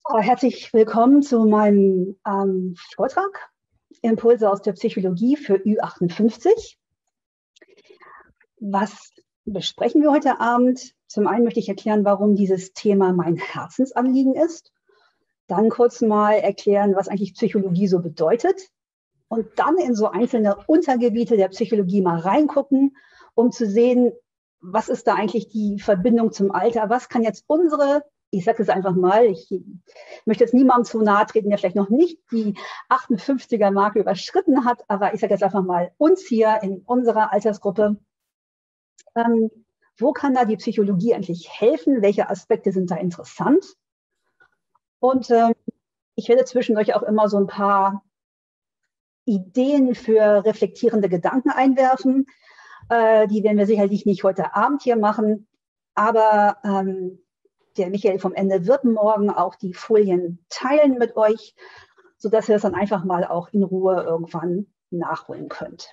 Herzlich willkommen zu meinem Vortrag Impulse aus der Psychologie für Ü58. Was besprechen wir heute Abend? Zum einen möchte ich erklären, warum dieses Thema mein Herzensanliegen ist. Dann kurz mal erklären, was eigentlich Psychologie so bedeutet. Und dann in so einzelne Untergebiete der Psychologie mal reingucken, um zu sehen, was ist da eigentlich die Verbindung zum Alter? Was kann jetzt ich sage es einfach mal, ich möchte jetzt niemandem zu nahe treten, der vielleicht noch nicht die 58er-Marke überschritten hat, aber ich sage jetzt einfach mal uns hier in unserer Altersgruppe. Wo kann da die Psychologie eigentlich helfen? Welche Aspekte sind da interessant? Und ich werde zwischendurch auch immer so ein paar Ideen für reflektierende Gedanken einwerfen. Die werden wir sicherlich nicht heute Abend hier machen, aber der Michael vom Ende wird morgen auch die Folien teilen mit euch, sodass ihr es dann einfach mal auch in Ruhe irgendwann nachholen könnt.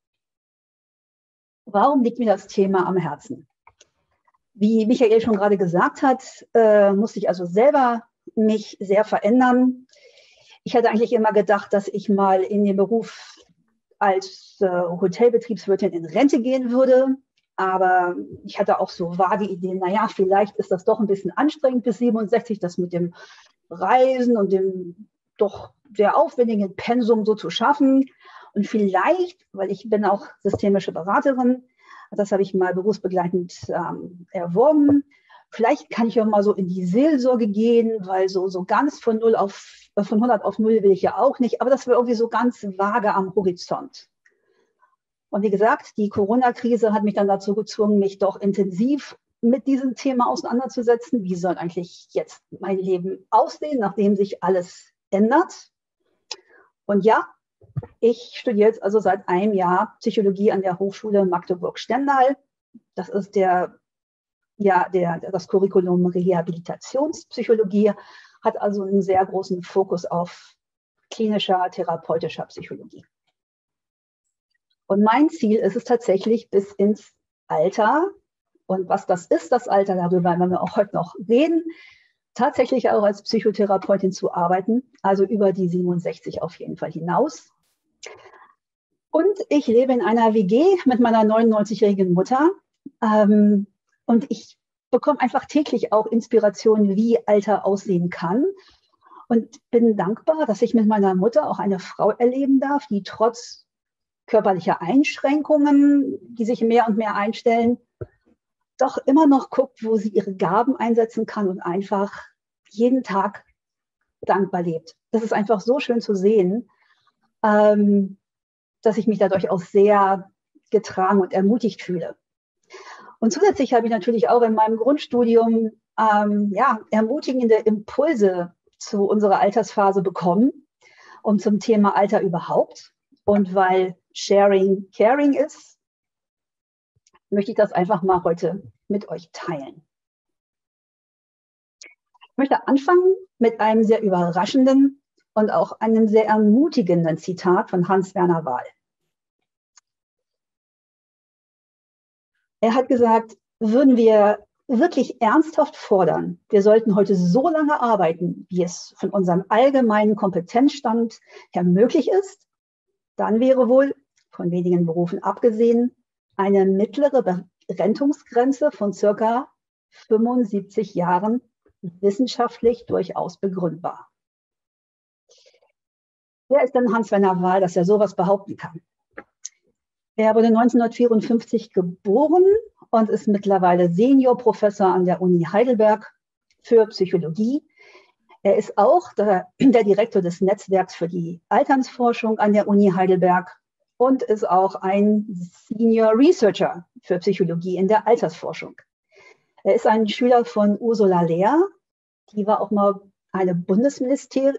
Warum liegt mir das Thema am Herzen? Wie Michael schon gerade gesagt hat, musste ich also selber mich sehr verändern. Ich hatte eigentlich immer gedacht, dass ich mal in den Beruf als Hotelbetriebswirtin in Rente gehen würde. Aber ich hatte auch so vage Ideen, naja, vielleicht ist das doch ein bisschen anstrengend bis 67, das mit dem Reisen und dem doch sehr aufwendigen Pensum so zu schaffen. Und vielleicht, weil ich bin auch systemische Beraterin, das habe ich mal berufsbegleitend erworben, vielleicht kann ich auch mal so in die Seelsorge gehen, weil so ganz von 100 auf 0 will ich ja auch nicht, aber das war irgendwie so ganz vage am Horizont. Und wie gesagt, die Corona-Krise hat mich dann dazu gezwungen, mich doch intensiv mit diesem Thema auseinanderzusetzen. Wie soll eigentlich jetzt mein Leben aussehen, nachdem sich alles ändert? Und ja, ich studiere jetzt also seit einem Jahr Psychologie an der Hochschule Magdeburg-Stendal. Das ist das Curriculum Rehabilitationspsychologie, hat also einen sehr großen Fokus auf klinischer, therapeutischer Psychologie. Und mein Ziel ist es tatsächlich, bis ins Alter, und was das ist, das Alter, darüber werden wir auch heute noch reden, tatsächlich auch als Psychotherapeutin zu arbeiten, also über die 67 auf jeden Fall hinaus. Und ich lebe in einer WG mit meiner 99-jährigen Mutter und ich bekomme einfach täglich auch Inspiration, wie Alter aussehen kann. Und bin dankbar, dass ich mit meiner Mutter auch eine Frau erleben darf, die trotz körperliche Einschränkungen, die sich mehr und mehr einstellen, doch immer noch guckt, wo sie ihre Gaben einsetzen kann und einfach jeden Tag dankbar lebt. Das ist einfach so schön zu sehen, dass ich mich dadurch auch sehr getragen und ermutigt fühle. Und zusätzlich habe ich natürlich auch in meinem Grundstudium ermutigende Impulse zu unserer Altersphase bekommen und zum Thema Alter überhaupt. Und weil Sharing Caring ist, möchte ich das einfach mal heute mit euch teilen. Ich möchte anfangen mit einem sehr überraschenden und auch einem sehr ermutigenden Zitat von Hans-Werner Wahl. Er hat gesagt, würden wir wirklich ernsthaft fordern, wir sollten heute so lange arbeiten, wie es von unserem allgemeinen Kompetenzstand her möglich ist, dann wäre wohl, von wenigen Berufen abgesehen, eine mittlere Berentungsgrenze von circa 75 Jahren wissenschaftlich durchaus begründbar. Wer ist denn Hans-Werner Wahl, dass er sowas behaupten kann? Er wurde 1954 geboren und ist mittlerweile Seniorprofessor an der Uni Heidelberg für Psychologie. Er ist auch der Direktor des Netzwerks für die Alternsforschung an der Uni Heidelberg und ist auch ein Senior Researcher für Psychologie in der Altersforschung. Er ist ein Schüler von Ursula Lehr, die war auch mal eine Bundesministerin.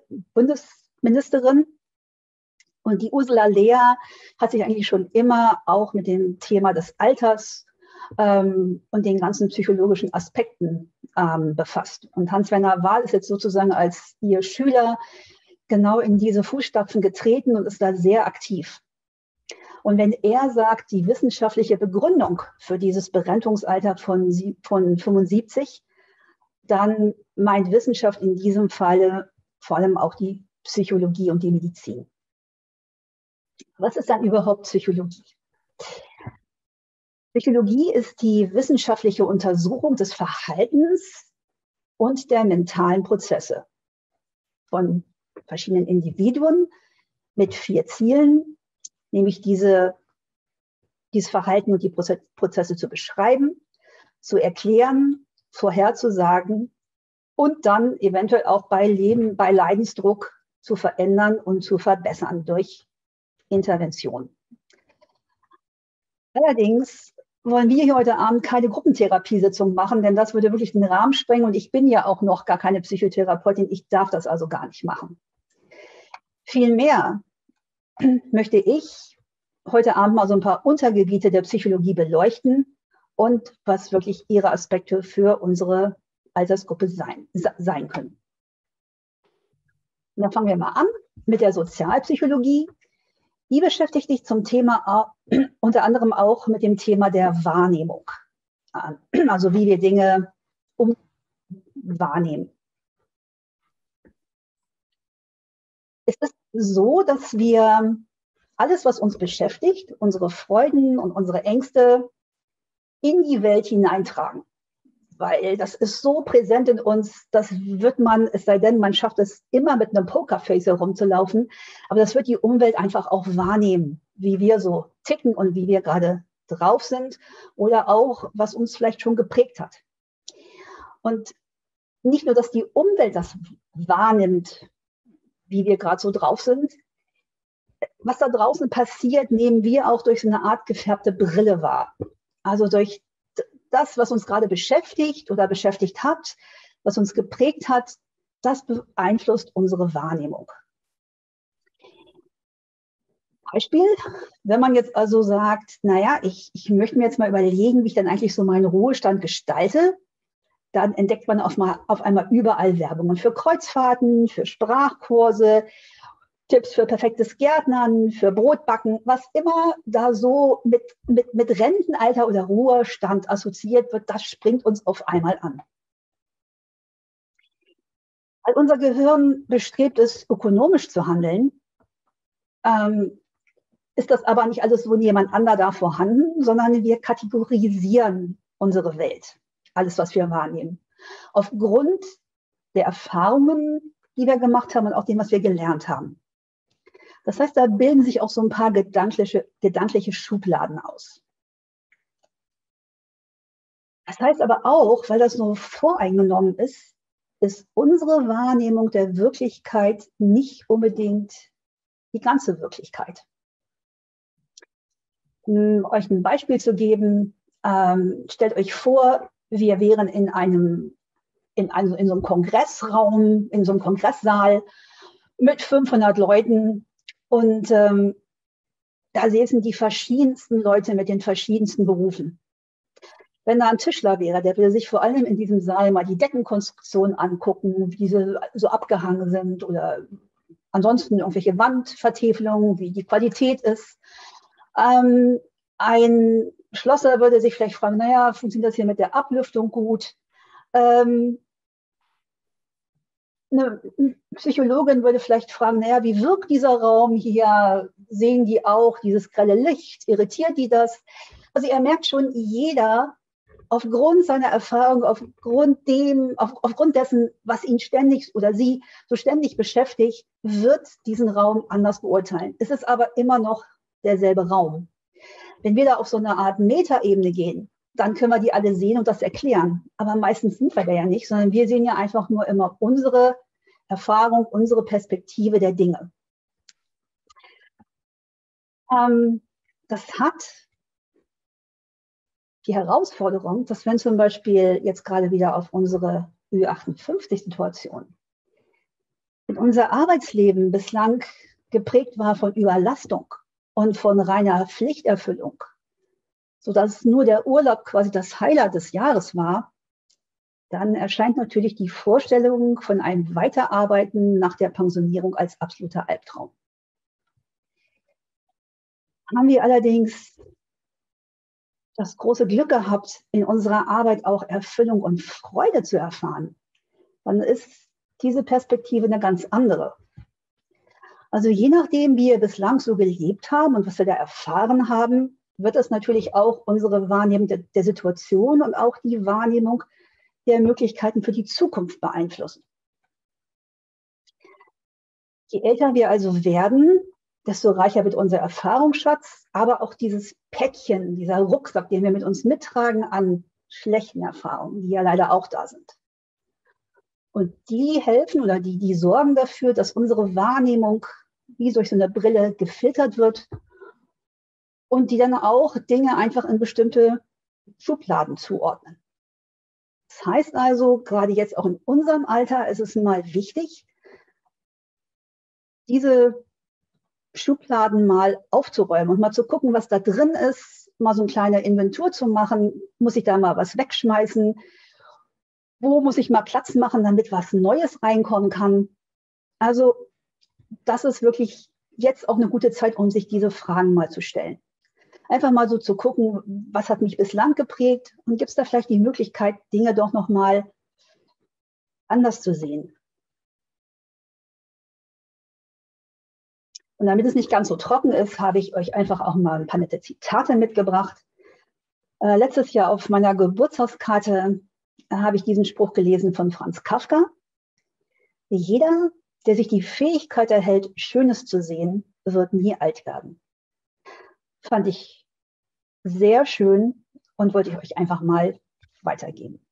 Und die Ursula Lehr hat sich eigentlich schon immer auch mit dem Thema des Alters und den ganzen psychologischen Aspekten befasst. Und Hans-Werner Wahl ist jetzt sozusagen als ihr Schüler genau in diese Fußstapfen getreten und ist da sehr aktiv. Und wenn er sagt, die wissenschaftliche Begründung für dieses Berentungsalter von 75, dann meint Wissenschaft in diesem Falle vor allem auch die Psychologie und die Medizin. Was ist dann überhaupt Psychologie? Psychologie ist die wissenschaftliche Untersuchung des Verhaltens und der mentalen Prozesse von verschiedenen Individuen mit 4 Zielen, nämlich dieses Verhalten und die Prozesse zu beschreiben, zu erklären, vorherzusagen und dann eventuell auch bei Leidensdruck zu verändern und zu verbessern durch Intervention. Allerdings wollen wir hier heute Abend keine Gruppentherapiesitzung machen, denn das würde wirklich den Rahmen sprengen und ich bin ja auch noch gar keine Psychotherapeutin, ich darf das also gar nicht machen. Vielmehr möchte ich heute Abend mal so ein paar Untergebiete der Psychologie beleuchten und was wirklich ihre Aspekte für unsere Altersgruppe sein können. Und dann fangen wir mal an mit der Sozialpsychologie. Die beschäftigt sich zum Thema unter anderem auch mit dem Thema der Wahrnehmung. Also wie wir Dinge wahrnehmen. Es ist so, dass wir alles, was uns beschäftigt, unsere Freuden und unsere Ängste in die Welt hineintragen. Weil das ist so präsent in uns, das wird man, es sei denn, man schafft es immer mit einem Pokerface herumzulaufen, aber das wird die Umwelt einfach auch wahrnehmen, wie wir so ticken und wie wir gerade drauf sind oder auch, was uns vielleicht schon geprägt hat. Und nicht nur, dass die Umwelt das wahrnimmt, wie wir gerade so drauf sind, was da draußen passiert, nehmen wir auch durch so eine Art gefärbte Brille wahr. Also durch das, was uns gerade beschäftigt oder beschäftigt hat, was uns geprägt hat, das beeinflusst unsere Wahrnehmung. Beispiel, wenn man jetzt also sagt, naja, ich möchte mir jetzt mal überlegen, wie ich dann eigentlich so meinen Ruhestand gestalte, dann entdeckt man auf einmal überall Werbungen für Kreuzfahrten, für Sprachkurse, Tipps für perfektes Gärtnern, für Brotbacken, was immer da so mit Rentenalter oder Ruhestand assoziiert wird, das springt uns auf einmal an. Weil unser Gehirn bestrebt ist, ökonomisch zu handeln, ist das aber nicht alles so jemand anderer da vorhanden, sondern wir kategorisieren unsere Welt, alles, was wir wahrnehmen, aufgrund der Erfahrungen, die wir gemacht haben und auch dem, was wir gelernt haben. Das heißt, da bilden sich auch so ein paar gedankliche Schubladen aus. Das heißt aber auch, weil das so voreingenommen ist, ist unsere Wahrnehmung der Wirklichkeit nicht unbedingt die ganze Wirklichkeit. Um euch ein Beispiel zu geben, stellt euch vor, wir wären in so einem Kongressraum, in so einem Kongresssaal mit 500 Leuten. Und da säßen die verschiedensten Leute mit den verschiedensten Berufen. Wenn da ein Tischler wäre, der würde sich vor allem in diesem Saal mal die Deckenkonstruktion angucken, wie sie so abgehangen sind oder ansonsten irgendwelche Wandvertäfelungen, wie die Qualität ist. Ein Schlosser würde sich vielleicht fragen, naja, funktioniert das hier mit der Ablüftung gut? Eine Psychologin würde vielleicht fragen, naja, wie wirkt dieser Raum hier? Sehen die auch dieses grelle Licht? Irritiert die das? Also ihr merkt schon, jeder aufgrund seiner Erfahrung, aufgrund dessen, was ihn ständig oder sie so ständig beschäftigt, wird diesen Raum anders beurteilen. Es ist aber immer noch derselbe Raum. Wenn wir da auf so eine Art Metaebene gehen, dann können wir die alle sehen und das erklären. Aber meistens sind wir da ja nicht, sondern wir sehen ja einfach nur immer unsere Erfahrung, unsere Perspektive der Dinge. Das hat die Herausforderung, dass wenn zum Beispiel jetzt gerade wieder auf unsere Ü58-Situation, wenn unser Arbeitsleben bislang geprägt war von Überlastung und von reiner Pflichterfüllung, sodass nur der Urlaub quasi das Highlight des Jahres war, dann erscheint natürlich die Vorstellung von einem Weiterarbeiten nach der Pensionierung als absoluter Albtraum. Haben wir allerdings das große Glück gehabt, in unserer Arbeit auch Erfüllung und Freude zu erfahren, dann ist diese Perspektive eine ganz andere. Also je nachdem, wie wir bislang so gelebt haben und was wir da erfahren haben, wird es natürlich auch unsere Wahrnehmung der Situation und auch die Wahrnehmung der Möglichkeiten für die Zukunft beeinflussen. Je älter wir also werden, desto reicher wird unser Erfahrungsschatz, aber auch dieses Päckchen, dieser Rucksack, den wir mit uns mittragen an schlechten Erfahrungen, die ja leider auch da sind. Und die helfen oder die sorgen dafür, dass unsere Wahrnehmung wie durch so eine Brille gefiltert wird und die dann auch Dinge einfach in bestimmte Schubladen zuordnen. Das heißt also, gerade jetzt auch in unserem Alter ist es mal wichtig, diese Schubladen mal aufzuräumen und mal zu gucken, was da drin ist, mal so eine kleine Inventur zu machen. Muss ich da mal was wegschmeißen? Wo muss ich mal Platz machen, damit was Neues reinkommen kann? Also das ist wirklich jetzt auch eine gute Zeit, um sich diese Fragen mal zu stellen. Einfach mal so zu gucken, was hat mich bislang geprägt und gibt es da vielleicht die Möglichkeit, Dinge doch noch mal anders zu sehen. Und damit es nicht ganz so trocken ist, habe ich euch einfach auch mal ein paar nette Zitate mitgebracht. Letztes Jahr auf meiner Geburtstagskarte habe ich diesen Spruch gelesen von Franz Kafka. Jeder, der sich die Fähigkeit erhält, Schönes zu sehen, wird nie alt werden. Fand ich sehr schön und wollte ich euch einfach mal weitergeben.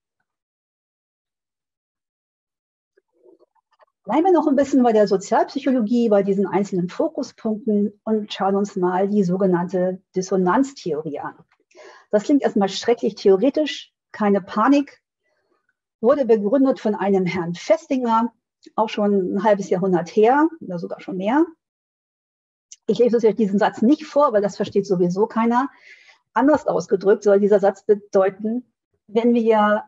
Bleiben wir noch ein bisschen bei der Sozialpsychologie, bei diesen einzelnen Fokuspunkten und schauen uns mal die sogenannte Dissonanztheorie an. Das klingt erstmal schrecklich theoretisch, keine Panik, wurde begründet von einem Herrn Festinger, auch schon ein halbes Jahrhundert her oder sogar schon mehr. Ich lese euch diesen Satz nicht vor, weil das versteht sowieso keiner. Anders ausgedrückt soll dieser Satz bedeuten, wenn wir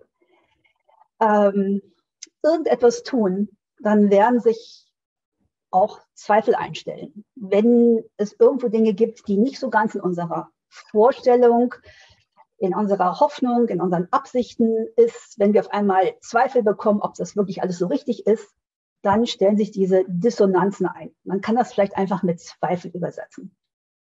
irgendetwas tun, dann werden sich auch Zweifel einstellen. Wenn es irgendwo Dinge gibt, die nicht so ganz in unserer Vorstellung, in unserer Hoffnung, in unseren Absichten ist, wenn wir auf einmal Zweifel bekommen, ob das wirklich alles so richtig ist, dann stellen sich diese Dissonanzen ein. Man kann das vielleicht einfach mit Zweifel übersetzen.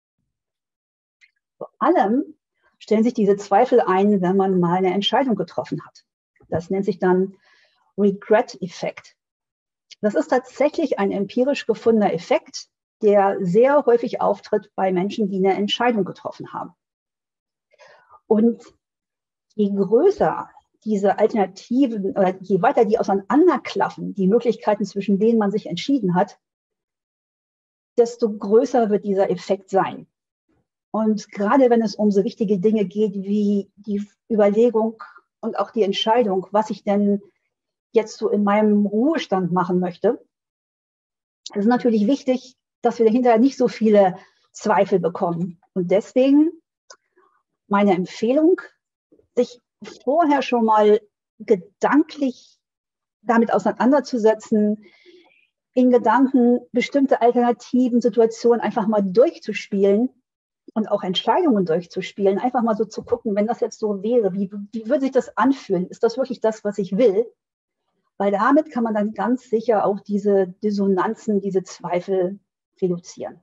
Vor allem stellen sich diese Zweifel ein, wenn man mal eine Entscheidung getroffen hat. Das nennt sich dann Regret-Effekt. Das ist tatsächlich ein empirisch gefundener Effekt, der sehr häufig auftritt bei Menschen, die eine Entscheidung getroffen haben. Und je größer diese Alternativen oder je weiter die auseinanderklaffen, die Möglichkeiten, zwischen denen man sich entschieden hat, desto größer wird dieser Effekt sein. Und gerade wenn es um so wichtige Dinge geht wie die Überlegung und auch die Entscheidung, was ich denn jetzt so in meinem Ruhestand machen möchte, ist natürlich wichtig, dass wir hinterher nicht so viele Zweifel bekommen. Und deswegen meine Empfehlung, sich vorher schon mal gedanklich damit auseinanderzusetzen, in Gedanken bestimmte alternativen Situationen einfach mal durchzuspielen und auch Entscheidungen durchzuspielen, einfach mal so zu gucken, wenn das jetzt so wäre, wie würde sich das anfühlen? Ist das wirklich das, was ich will? Weil damit kann man dann ganz sicher auch diese Dissonanzen, diese Zweifel reduzieren.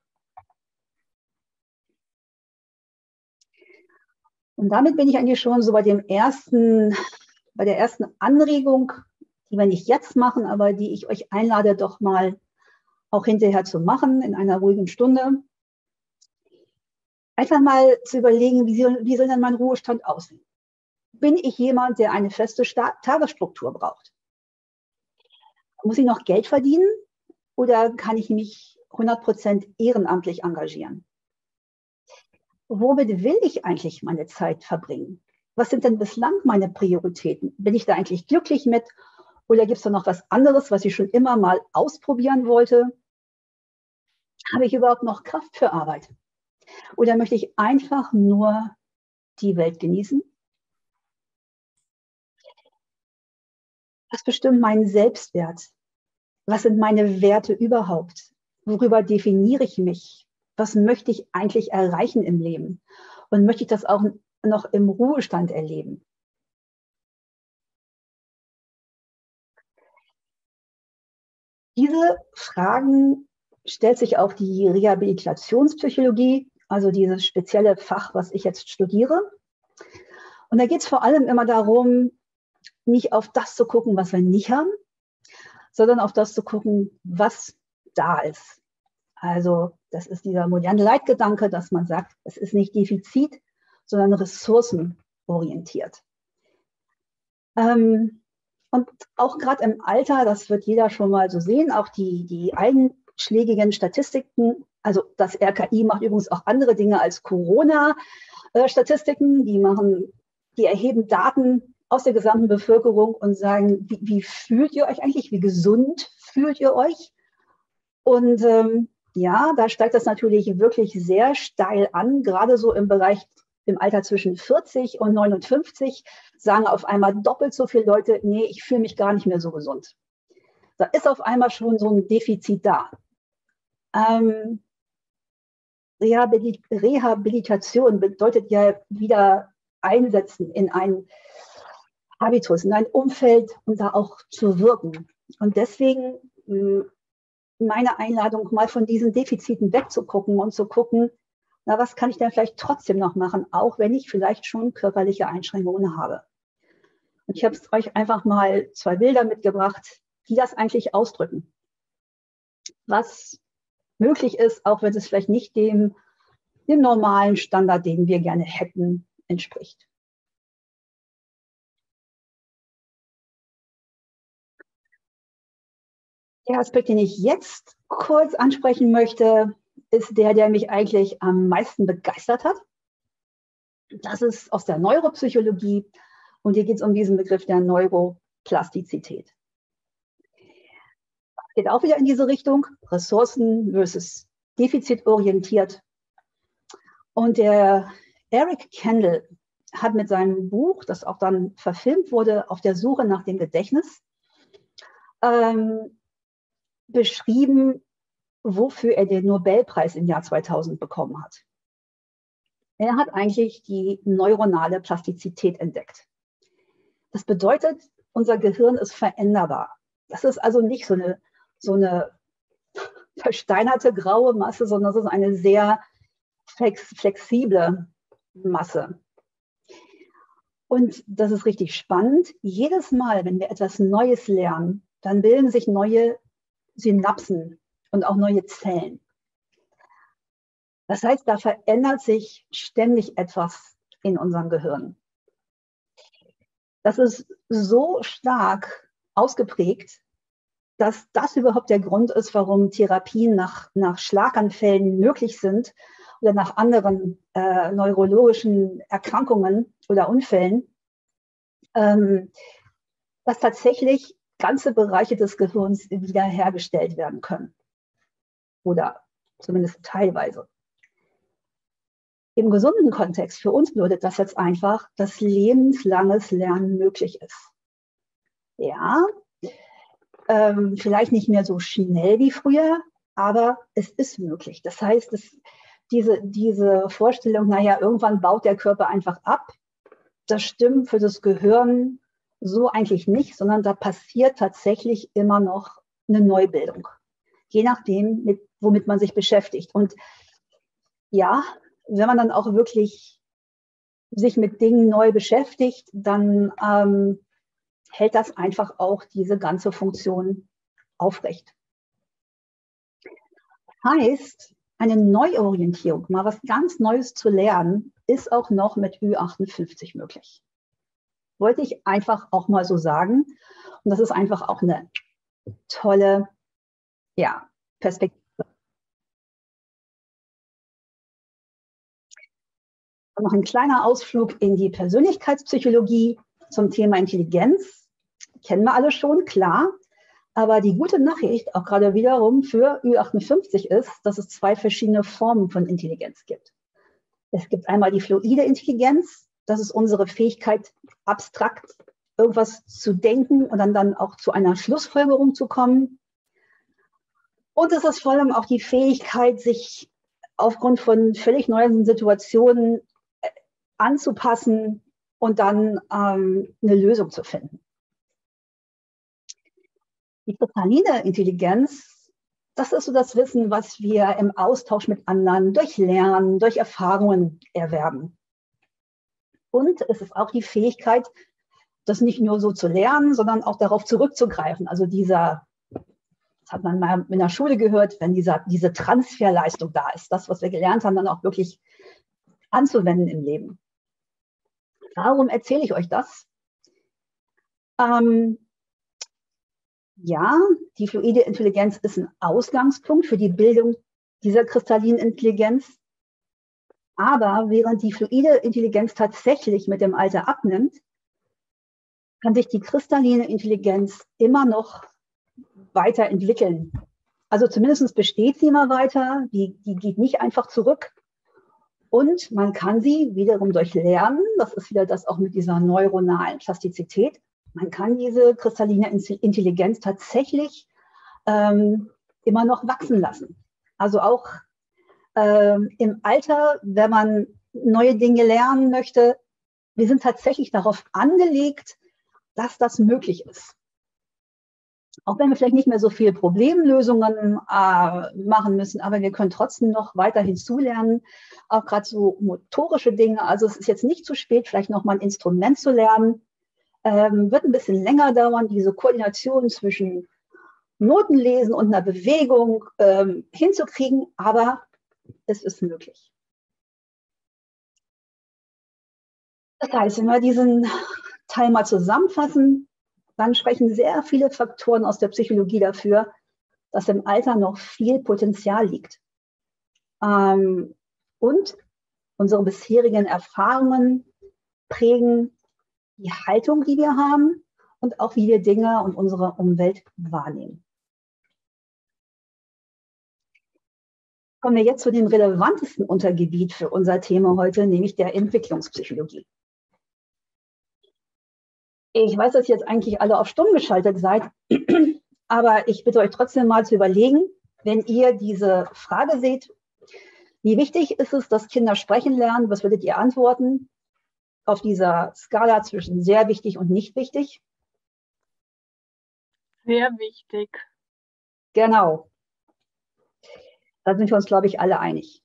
Und damit bin ich eigentlich schon so bei der ersten Anregung, die wir nicht jetzt machen, aber die ich euch einlade, doch mal auch hinterher zu machen, in einer ruhigen Stunde. Einfach mal zu überlegen, wie soll denn mein Ruhestand aussehen? Bin ich jemand, der eine feste Tagesstruktur braucht? Muss ich noch Geld verdienen oder kann ich mich 100% ehrenamtlich engagieren? Womit will ich eigentlich meine Zeit verbringen? Was sind denn bislang meine Prioritäten? Bin ich da eigentlich glücklich mit? Oder gibt es da noch was anderes, was ich schon immer mal ausprobieren wollte? Habe ich überhaupt noch Kraft für Arbeit? Oder möchte ich einfach nur die Welt genießen? Was bestimmt meinen Selbstwert? Was sind meine Werte überhaupt? Worüber definiere ich mich? Was möchte ich eigentlich erreichen im Leben? Und möchte ich das auch noch im Ruhestand erleben? Diese Fragen stellt sich auch die Rehabilitationspsychologie, also dieses spezielle Fach, was ich jetzt studiere. Und da geht es vor allem immer darum, nicht auf das zu gucken, was wir nicht haben, sondern auf das zu gucken, was da ist. Also das ist dieser moderne Leitgedanke, dass man sagt, es ist nicht Defizit, sondern ressourcenorientiert. Und auch gerade im Alter, das wird jeder schon mal so sehen, auch die einschlägigen Statistiken, also das RKI macht übrigens auch andere Dinge als Corona-Statistiken, die erheben Daten aus der gesamten Bevölkerung und sagen, wie fühlt ihr euch eigentlich, wie gesund fühlt ihr euch? Und ja, da steigt das natürlich wirklich sehr steil an, gerade so im Bereich im Alter zwischen 40 und 59 sagen auf einmal doppelt so viele Leute, nee, ich fühle mich gar nicht mehr so gesund. Da ist auf einmal schon so ein Defizit da. Rehabilitation bedeutet ja wieder einsetzen in einen Habitus, in ein Umfeld und da auch zu wirken. Und deswegen meine Einladung, mal von diesen Defiziten wegzugucken und zu gucken, na, was kann ich denn vielleicht trotzdem noch machen, auch wenn ich vielleicht schon körperliche Einschränkungen habe. Und ich habe euch einfach mal 2 Bilder mitgebracht, die das eigentlich ausdrücken. Was möglich ist, auch wenn es vielleicht nicht dem normalen Standard, den wir gerne hätten, entspricht. Der Aspekt, den ich jetzt kurz ansprechen möchte, ist der mich eigentlich am meisten begeistert hat. Das ist aus der Neuropsychologie und hier geht es um diesen Begriff der Neuroplastizität. Das geht auch wieder in diese Richtung, Ressourcen versus defizitorientiert. Und der Eric Kendall hat mit seinem Buch, das auch dann verfilmt wurde, Auf der Suche nach dem Gedächtnis, beschrieben, wofür er den Nobelpreis im Jahr 2000 bekommen hat. Er hat eigentlich die neuronale Plastizität entdeckt. Das bedeutet, unser Gehirn ist veränderbar. Das ist also nicht so eine versteinerte graue Masse, sondern das ist eine sehr flexible Masse. Und das ist richtig spannend. Jedes Mal, wenn wir etwas Neues lernen, dann bilden sich neue Synapsen und auch neue Zellen. Das heißt, da verändert sich ständig etwas in unserem Gehirn. Das ist so stark ausgeprägt, dass das überhaupt der Grund ist, warum Therapien nach Schlaganfällen möglich sind oder nach anderen neurologischen Erkrankungen oder Unfällen, dass tatsächlich ganze Bereiche des Gehirns wiederhergestellt werden können. Oder zumindest teilweise. Im gesunden Kontext für uns bedeutet das jetzt einfach, dass lebenslanges Lernen möglich ist. Ja, vielleicht nicht mehr so schnell wie früher, aber es ist möglich. Das heißt, diese Vorstellung, naja, irgendwann baut der Körper einfach ab, das stimmt für das Gehirn so eigentlich nicht, sondern da passiert tatsächlich immer noch eine Neubildung, je nachdem, womit man sich beschäftigt. Und ja, wenn man dann auch wirklich sich mit Dingen neu beschäftigt, dann hält das einfach auch diese ganze Funktion aufrecht. Heißt, eine Neuorientierung, mal was ganz Neues zu lernen, ist auch noch mit Ü58 möglich. Wollte ich einfach auch mal so sagen. Und das ist einfach auch eine tolle, ja, Perspektive. Und noch ein kleiner Ausflug in die Persönlichkeitspsychologie zum Thema Intelligenz. Kennen wir alle schon, klar. Aber die gute Nachricht, auch gerade wiederum für Ü58 ist, dass es 2 verschiedene Formen von Intelligenz gibt. Es gibt einmal die fluide Intelligenz. Das ist unsere Fähigkeit, abstrakt irgendwas zu denken und dann auch zu einer Schlussfolgerung zu kommen. Und es ist vor allem auch die Fähigkeit, sich aufgrund von völlig neuen Situationen anzupassen und dann eine Lösung zu finden. Die kristalline Intelligenz, das ist so das Wissen, was wir im Austausch mit anderen, durch Lernen, durch Erfahrungen erwerben. Und es ist auch die Fähigkeit, das nicht nur so zu lernen, sondern auch darauf zurückzugreifen. Also das hat man mal in der Schule gehört, wenn diese Transferleistung da ist, das, was wir gelernt haben, dann auch wirklich anzuwenden im Leben. Warum erzähle ich euch das? Ja, die fluide Intelligenz ist ein Ausgangspunkt für die Bildung dieser kristallinen Intelligenz. Aber während die fluide Intelligenz tatsächlich mit dem Alter abnimmt, kann sich die kristalline Intelligenz immer noch weiterentwickeln. Also zumindest besteht sie immer weiter, die geht nicht einfach zurück. Und man kann sie wiederum durch Lernen, das ist wieder das auch mit dieser neuronalen Plastizität, man kann diese kristalline Intelligenz tatsächlich immer noch wachsen lassen. Also auch im Alter, wenn man neue Dinge lernen möchte, wir sind tatsächlich darauf angelegt, dass das möglich ist. Auch wenn wir vielleicht nicht mehr so viele Problemlösungen machen müssen, aber wir können trotzdem noch weiter hinzulernen, auch gerade so motorische Dinge. Also es ist jetzt nicht zu spät, vielleicht noch mal ein Instrument zu lernen. Wird ein bisschen länger dauern, diese Koordination zwischen Notenlesen und einer Bewegung hinzukriegen, aber es ist möglich. Das heißt, wenn wir diesen Teil mal zusammenfassen, dann sprechen sehr viele Faktoren aus der Psychologie dafür, dass im Alter noch viel Potenzial liegt. Und unsere bisherigen Erfahrungen prägen die Haltung, die wir haben und auch wie wir Dinge und unsere Umwelt wahrnehmen. Kommen wir jetzt zu dem relevantesten Untergebiet für unser Thema heute, nämlich der Entwicklungspsychologie. Ich weiß, dass ihr jetzt eigentlich alle auf stumm geschaltet seid, aber ich bitte euch trotzdem mal zu überlegen, wenn ihr diese Frage seht, wie wichtig ist es, dass Kinder sprechen lernen? Was würdet ihr antworten auf dieser Skala zwischen sehr wichtig und nicht wichtig? Sehr wichtig. Genau. Da sind wir uns, glaube ich, alle einig.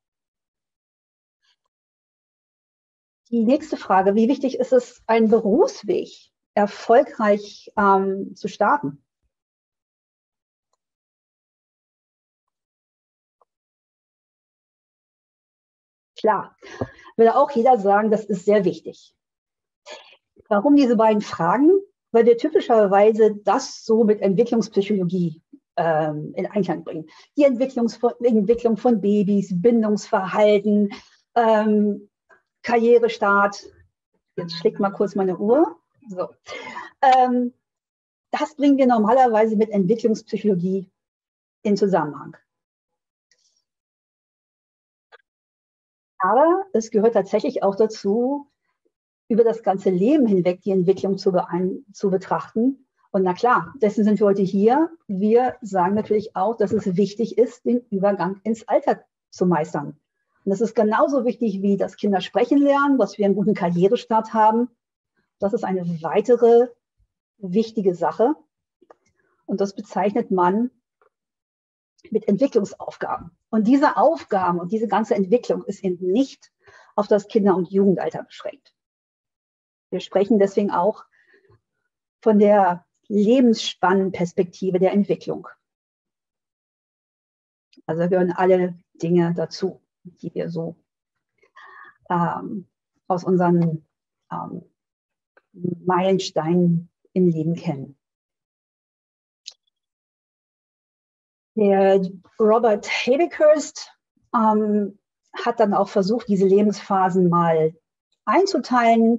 Die nächste Frage, wie wichtig ist es, einen Berufsweg erfolgreich zu starten? Klar, würde auch jeder sagen, das ist sehr wichtig. Warum diese beiden Fragen? Weil wir typischerweise das so mit Entwicklungspsychologie in Einklang bringen. Die Entwicklung von Babys, Bindungsverhalten, Karrierestart. Jetzt schlägt mal kurz meine Uhr. So. Das bringen wir normalerweise mit Entwicklungspsychologie in Zusammenhang. Aber es gehört tatsächlich auch dazu, über das ganze Leben hinweg die Entwicklung zu betrachten. Und na klar, dessen sind wir heute hier. Wir sagen natürlich auch, dass es wichtig ist, den Übergang ins Alter zu meistern. Und das ist genauso wichtig, wie das Kinder sprechen lernen, dass wir einen guten Karrierestart haben. Das ist eine weitere wichtige Sache. Und das bezeichnet man mit Entwicklungsaufgaben. Und diese Aufgaben und diese ganze Entwicklung ist eben nicht auf das Kinder- und Jugendalter beschränkt. Wir sprechen deswegen auch von der Lebensspannenperspektive der Entwicklung. Also da gehören alle Dinge dazu, die wir so aus unseren Meilensteinen im Leben kennen. Der Robert Habeckhurst hat dann auch versucht, diese Lebensphasen mal einzuteilen.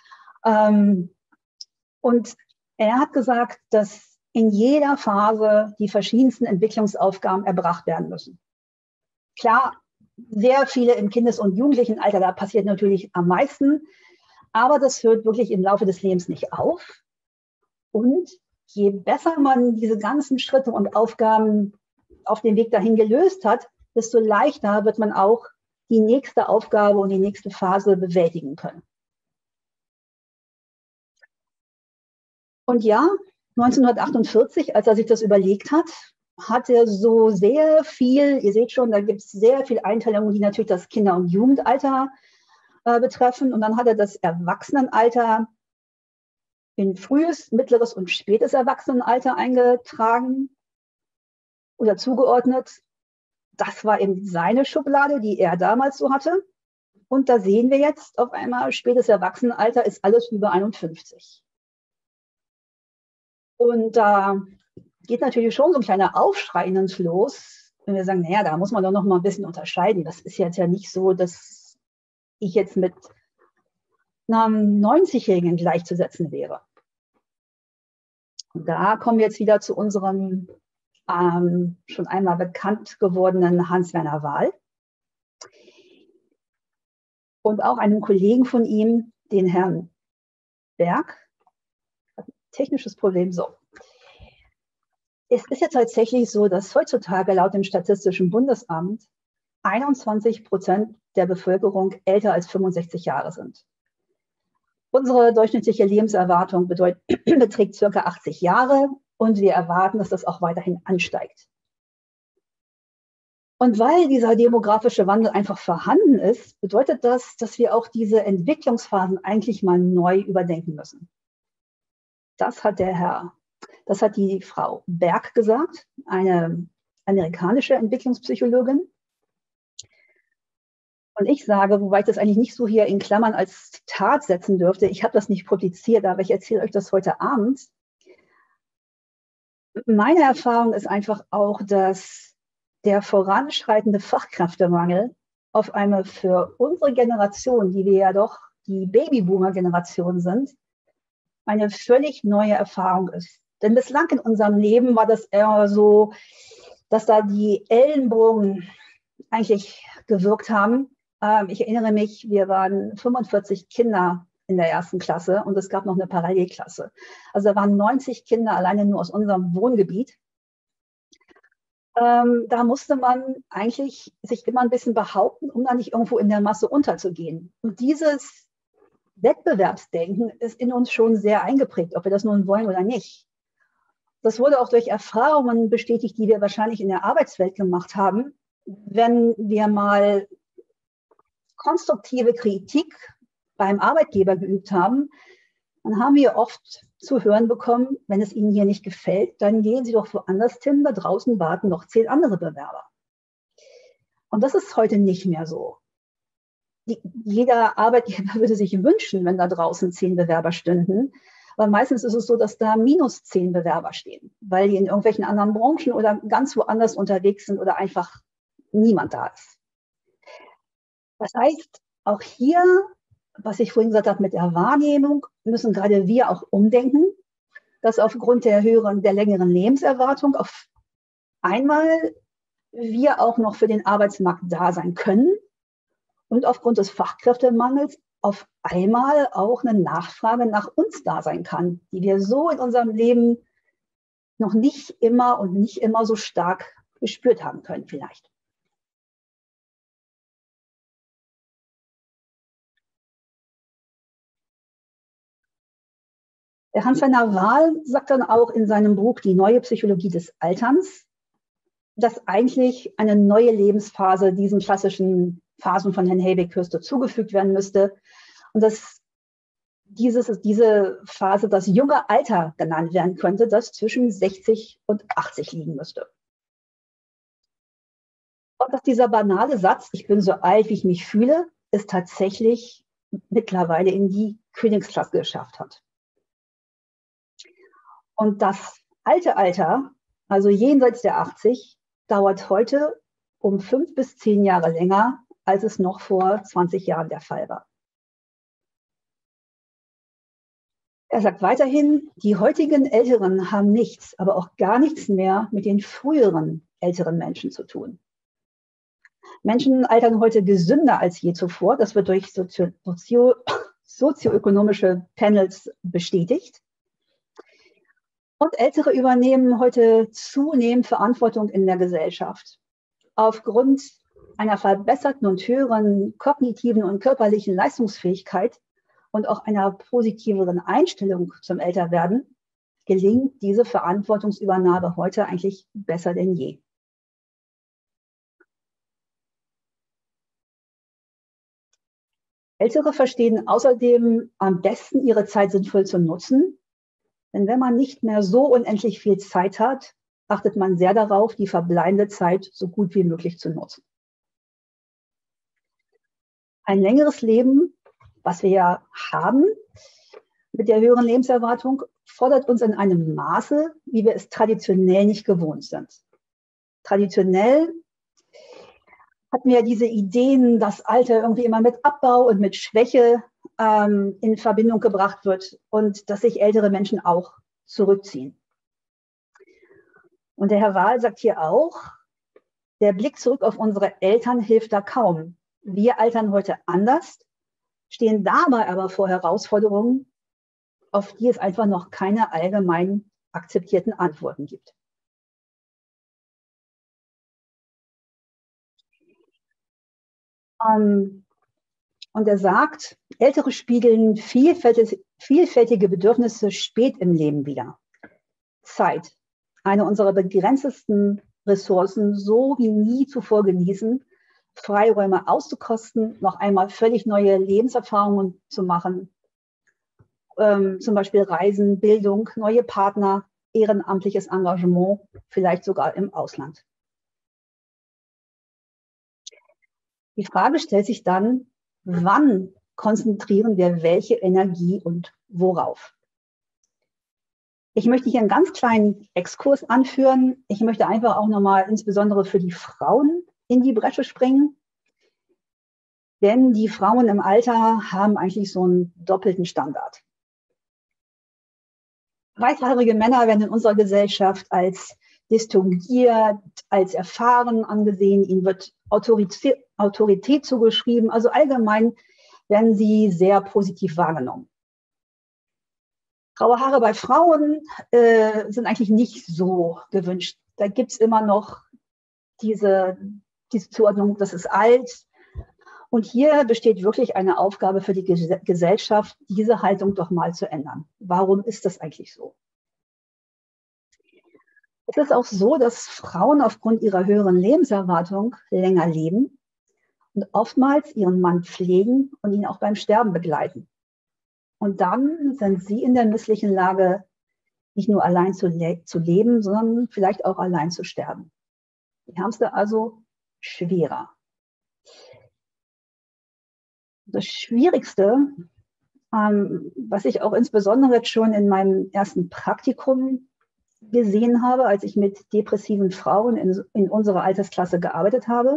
Und er hat gesagt, dass in jeder Phase die verschiedensten Entwicklungsaufgaben erbracht werden müssen. Klar, sehr viele im Kindes- und Jugendlichenalter, da passiert natürlich am meisten, aber das hört wirklich im Laufe des Lebens nicht auf. Und je besser man diese ganzen Schritte und Aufgaben auf dem Weg dahin gelöst hat, desto leichter wird man auch die nächste Aufgabe und die nächste Phase bewältigen können. Und ja, 1948, als er sich das überlegt hat, hat er so sehr viel, ihr seht schon, da gibt es sehr viel Einteilungen, die natürlich das Kinder- und Jugendalter betreffen. Und dann hat er das Erwachsenenalter in frühes, mittleres und spätes Erwachsenenalter eingetragen oder zugeordnet. Das war eben seine Schublade, die er damals so hatte. Und da sehen wir jetzt auf einmal, spätes Erwachsenenalter ist alles über 51. Und da geht natürlich schon so ein kleiner Aufschrei in uns los, wenn wir sagen, naja, da muss man doch noch mal ein bisschen unterscheiden. Das ist jetzt ja nicht so, dass ich jetzt mit einem 90-Jährigen gleichzusetzen wäre. Und da kommen wir jetzt wieder zu unserem schon einmal bekannt gewordenen Hans-Werner Wahl und auch einem Kollegen von ihm, den Herrn Berg. Technisches Problem, so. Es ist ja tatsächlich so, dass heutzutage laut dem Statistischen Bundesamt 21% der Bevölkerung älter als 65 Jahre sind. Unsere durchschnittliche Lebenserwartung beträgt ca. 80 Jahre und wir erwarten, dass das auch weiterhin ansteigt. Und weil dieser demografische Wandel einfach vorhanden ist, bedeutet das, dass wir auch diese Entwicklungsphasen eigentlich mal neu überdenken müssen. Das hat die Frau Berg gesagt, eine amerikanische Entwicklungspsychologin. Und ich sage, wobei ich das eigentlich nicht so hier in Klammern als Zitat setzen dürfte, ich habe das nicht publiziert, aber ich erzähle euch das heute Abend. Meine Erfahrung ist einfach auch, dass der voranschreitende Fachkräftemangel auf einmal für unsere Generation, die wir ja doch die Babyboomer-Generation sind, eine völlig neue Erfahrung ist. Denn bislang in unserem Leben war das eher so, dass da die Ellenbogen eigentlich gewirkt haben. Ich erinnere mich, wir waren 45 Kinder in der ersten Klasse und es gab noch eine Parallelklasse. Also da waren 90 Kinder alleine nur aus unserem Wohngebiet. Da musste man eigentlich sich immer ein bisschen behaupten, um dann nicht irgendwo in der Masse unterzugehen. Und dieses Wettbewerbsdenken ist in uns schon sehr eingeprägt, ob wir das nun wollen oder nicht. Das wurde auch durch Erfahrungen bestätigt, die wir wahrscheinlich in der Arbeitswelt gemacht haben. Wenn wir mal konstruktive Kritik beim Arbeitgeber geübt haben, dann haben wir oft zu hören bekommen, wenn es Ihnen hier nicht gefällt, dann gehen Sie doch woanders hin, da draußen warten noch 10 andere Bewerber. Und das ist heute nicht mehr so. Jeder Arbeitgeber würde sich wünschen, wenn da draußen 10 Bewerber stünden. Aber meistens ist es so, dass da minus 10 Bewerber stehen, weil die in irgendwelchen anderen Branchen oder ganz woanders unterwegs sind oder einfach niemand da ist. Das heißt, auch hier, was ich vorhin gesagt habe mit der Wahrnehmung, müssen gerade wir auch umdenken, dass aufgrund der längeren Lebenserwartung auf einmal wir auch noch für den Arbeitsmarkt da sein können und aufgrund des Fachkräftemangels auf einmal auch eine Nachfrage nach uns da sein kann, die wir so in unserem Leben noch nicht immer und nicht immer so stark gespürt haben können vielleicht. Der Hans-Werner Wahl sagt dann auch in seinem Buch Die neue Psychologie des Alterns, dass eigentlich eine neue Lebensphase diesen klassischen Phasen von Herrn Helbig-Hürste zugefügt werden müsste und dass diese Phase das junge Alter genannt werden könnte, das zwischen 60 und 80 liegen müsste. Und dass dieser banale Satz, ich bin so alt, wie ich mich fühle, es tatsächlich mittlerweile in die Königsklasse geschafft hat. Und das alte Alter, also jenseits der 80, dauert heute um 5 bis 10 Jahre länger, als es noch vor 20 Jahren der Fall war. Er sagt weiterhin, die heutigen Älteren haben nichts, aber auch gar nichts mehr mit den früheren älteren Menschen zu tun. Menschen altern heute gesünder als je zuvor. Das wird durch sozioökonomische Panels bestätigt. Und Ältere übernehmen heute zunehmend Verantwortung in der Gesellschaft. Aufgrund einer verbesserten und höheren kognitiven und körperlichen Leistungsfähigkeit und auch einer positiveren Einstellung zum Älterwerden gelingt diese Verantwortungsübernahme heute eigentlich besser denn je. Ältere verstehen außerdem am besten, ihre Zeit sinnvoll zu nutzen. Denn wenn man nicht mehr so unendlich viel Zeit hat, achtet man sehr darauf, die verbleibende Zeit so gut wie möglich zu nutzen. Ein längeres Leben, was wir ja haben, mit der höheren Lebenserwartung, fordert uns in einem Maße, wie wir es traditionell nicht gewohnt sind. Traditionell hatten wir diese Ideen, dass Alter irgendwie immer mit Abbau und mit Schwäche in Verbindung gebracht wird und dass sich ältere Menschen auch zurückziehen. Und der Herr Wahl sagt hier auch, der Blick zurück auf unsere Eltern hilft da kaum. Wir altern heute anders, stehen dabei aber vor Herausforderungen, auf die es einfach noch keine allgemein akzeptierten Antworten gibt. Und er sagt, Ältere spiegeln vielfältige Bedürfnisse spät im Leben wider. Zeit, eine unserer begrenztesten Ressourcen, so wie nie zuvor genießen, Freiräume auszukosten, noch einmal völlig neue Lebenserfahrungen zu machen, zum Beispiel Reisen, Bildung, neue Partner, ehrenamtliches Engagement, vielleicht sogar im Ausland. Die Frage stellt sich dann, wann konzentrieren wir welche Energie und worauf? Ich möchte hier einen ganz kleinen Exkurs anführen. Ich möchte einfach auch nochmal insbesondere für die Frauen in die Bresche springen. Denn die Frauen im Alter haben eigentlich so einen doppelten Standard. Weißhaarige Männer werden in unserer Gesellschaft als distinguiert, als erfahren angesehen. Ihnen wird Autorität zugeschrieben. Also allgemein werden sie sehr positiv wahrgenommen. Graue Haare bei Frauen sind eigentlich nicht so gewünscht. Da gibt es immer noch diese Zuordnung, das ist alt. Und hier besteht wirklich eine Aufgabe für die Gesellschaft, diese Haltung doch mal zu ändern. Warum ist das eigentlich so? Es ist auch so, dass Frauen aufgrund ihrer höheren Lebenserwartung länger leben und oftmals ihren Mann pflegen und ihn auch beim Sterben begleiten. Und dann sind sie in der misslichen Lage, nicht nur allein zu leben, sondern vielleicht auch allein zu sterben. Die haben es da also schwerer. Das Schwierigste, was ich auch insbesondere jetzt schon in meinem ersten Praktikum gesehen habe, als ich mit depressiven Frauen in unserer Altersklasse gearbeitet habe,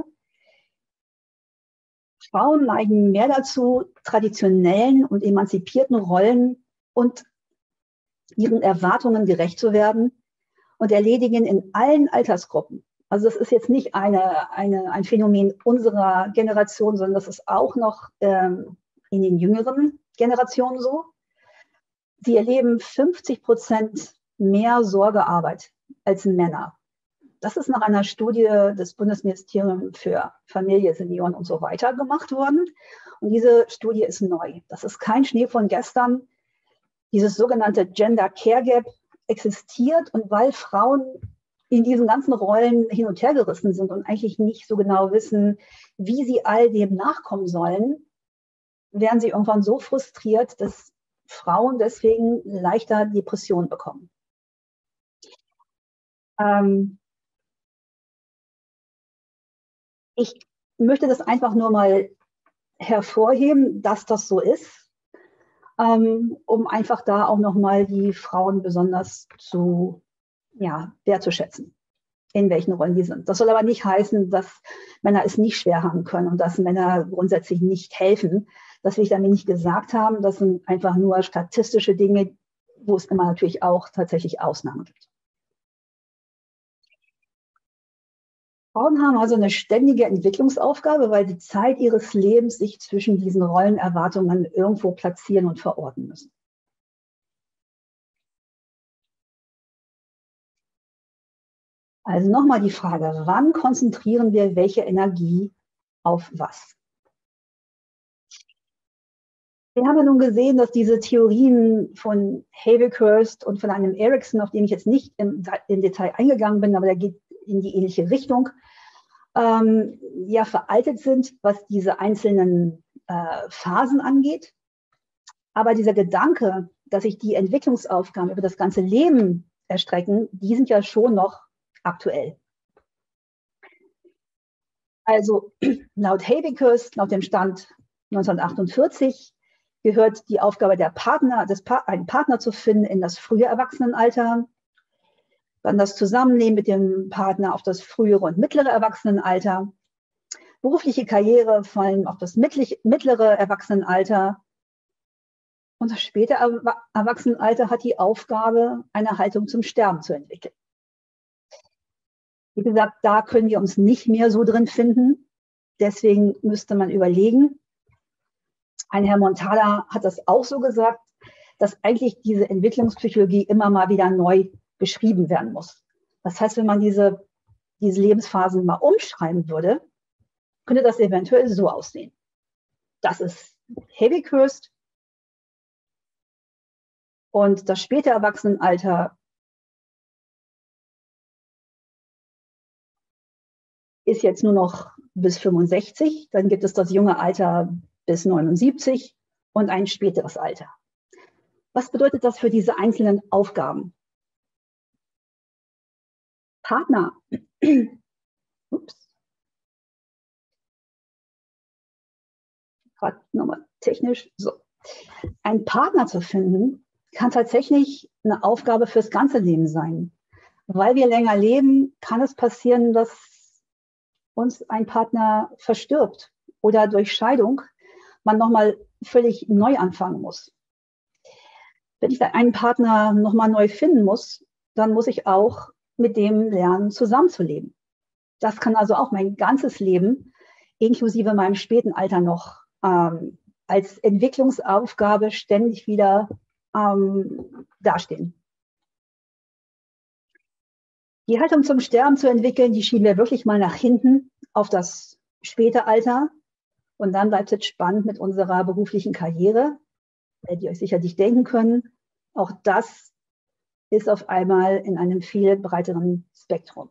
Frauen neigen mehr dazu, traditionellen und emanzipierten Rollen und ihren Erwartungen gerecht zu werden und erledigen in allen Altersgruppen. Also das ist jetzt nicht ein Phänomen unserer Generation, sondern das ist auch noch in den jüngeren Generationen so. Sie erleben 50% mehr Sorgearbeit als Männer. Das ist nach einer Studie des Bundesministeriums für Familie, Senioren und so weiter gemacht worden. Und diese Studie ist neu. Das ist kein Schnee von gestern. Dieses sogenannte Gender Care Gap existiert. Und weil Frauen in diesen ganzen Rollen hin und her gerissen sind und eigentlich nicht so genau wissen, wie sie all dem nachkommen sollen, werden sie irgendwann so frustriert, dass Frauen deswegen leichter Depressionen bekommen. Ich möchte das einfach nur mal hervorheben, dass das so ist, um einfach da auch nochmal die Frauen besonders wertzuschätzen, in welchen Rollen die sind. Das soll aber nicht heißen, dass Männer es nicht schwer haben können und dass Männer grundsätzlich nicht helfen. Das will ich damit nicht gesagt haben. Das sind einfach nur statistische Dinge, wo es immer natürlich auch tatsächlich Ausnahmen gibt. Frauen haben also eine ständige Entwicklungsaufgabe, weil die Zeit ihres Lebens sich zwischen diesen Rollenerwartungen irgendwo platzieren und verorten müssen. Also nochmal die Frage, wann konzentrieren wir welche Energie auf was? Wir haben ja nun gesehen, dass diese Theorien von Havikhurst und von einem Erickson, auf den ich jetzt nicht im Detail eingegangen bin, aber der geht in die ähnliche Richtung, ja veraltet sind, was diese einzelnen Phasen angeht. Aber dieser Gedanke, dass sich die Entwicklungsaufgaben über das ganze Leben erstrecken, die sind ja schon noch aktuell. Also laut Havikhurst, laut dem Stand 1948, gehört die Aufgabe der Partner, einen Partner zu finden in das frühe Erwachsenenalter, dann das Zusammenleben mit dem Partner auf das frühere und mittlere Erwachsenenalter, berufliche Karriere vor allem auf das mittlere Erwachsenenalter und das späte Erwachsenenalter hat die Aufgabe, eine Haltung zum Sterben zu entwickeln. Wie gesagt, da können wir uns nicht mehr so drin finden. Deswegen müsste man überlegen. Ein Herr Montala hat das auch so gesagt, dass eigentlich diese Entwicklungspsychologie immer mal wieder neu beschrieben werden muss. Das heißt, wenn man diese Lebensphasen mal umschreiben würde, könnte das eventuell so aussehen. Das ist Havikhurst und das späte Erwachsenenalter ist jetzt nur noch bis 65, dann gibt es das junge Alter bis 79 und ein späteres Alter. Was bedeutet das für diese einzelnen Aufgaben? Partner. Ups. Gerade nochmal technisch. So. Einen Partner zu finden, kann tatsächlich eine Aufgabe fürs ganze Leben sein. Weil wir länger leben, kann es passieren, dass uns ein Partner verstirbt oder durch Scheidung man nochmal völlig neu anfangen muss. Wenn ich einen Partner nochmal neu finden muss, dann muss ich auch mit dem lernen, zusammenzuleben. Das kann also auch mein ganzes Leben, inklusive meinem späten Alter noch, als Entwicklungsaufgabe ständig wieder dastehen. Die Haltung zum Sterben zu entwickeln, die schieben wir wirklich mal nach hinten auf das späte Alter. Und dann bleibt es spannend mit unserer beruflichen Karriere. Werdet ihr euch sicherlich denken können. Auch das ist auf einmal in einem viel breiteren Spektrum.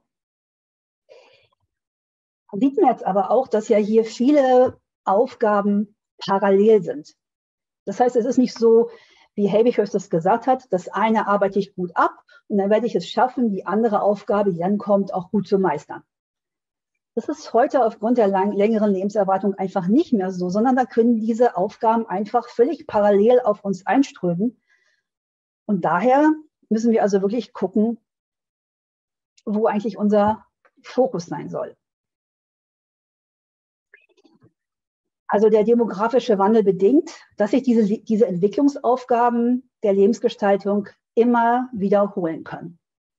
Sieht man jetzt aber auch, dass ja hier viele Aufgaben parallel sind. Das heißt, es ist nicht so, wie Havikhurst das gesagt hat, das eine arbeite ich gut ab und dann werde ich es schaffen, die andere Aufgabe, die dann kommt, auch gut zu meistern. Das ist heute aufgrund der längeren Lebenserwartung einfach nicht mehr so, sondern da können diese Aufgaben einfach völlig parallel auf uns einströmen. Und daher müssen wir also wirklich gucken, wo eigentlich unser Fokus sein soll. Also der demografische Wandel bedingt, dass sich diese Entwicklungsaufgaben der Lebensgestaltung immer wiederholen können.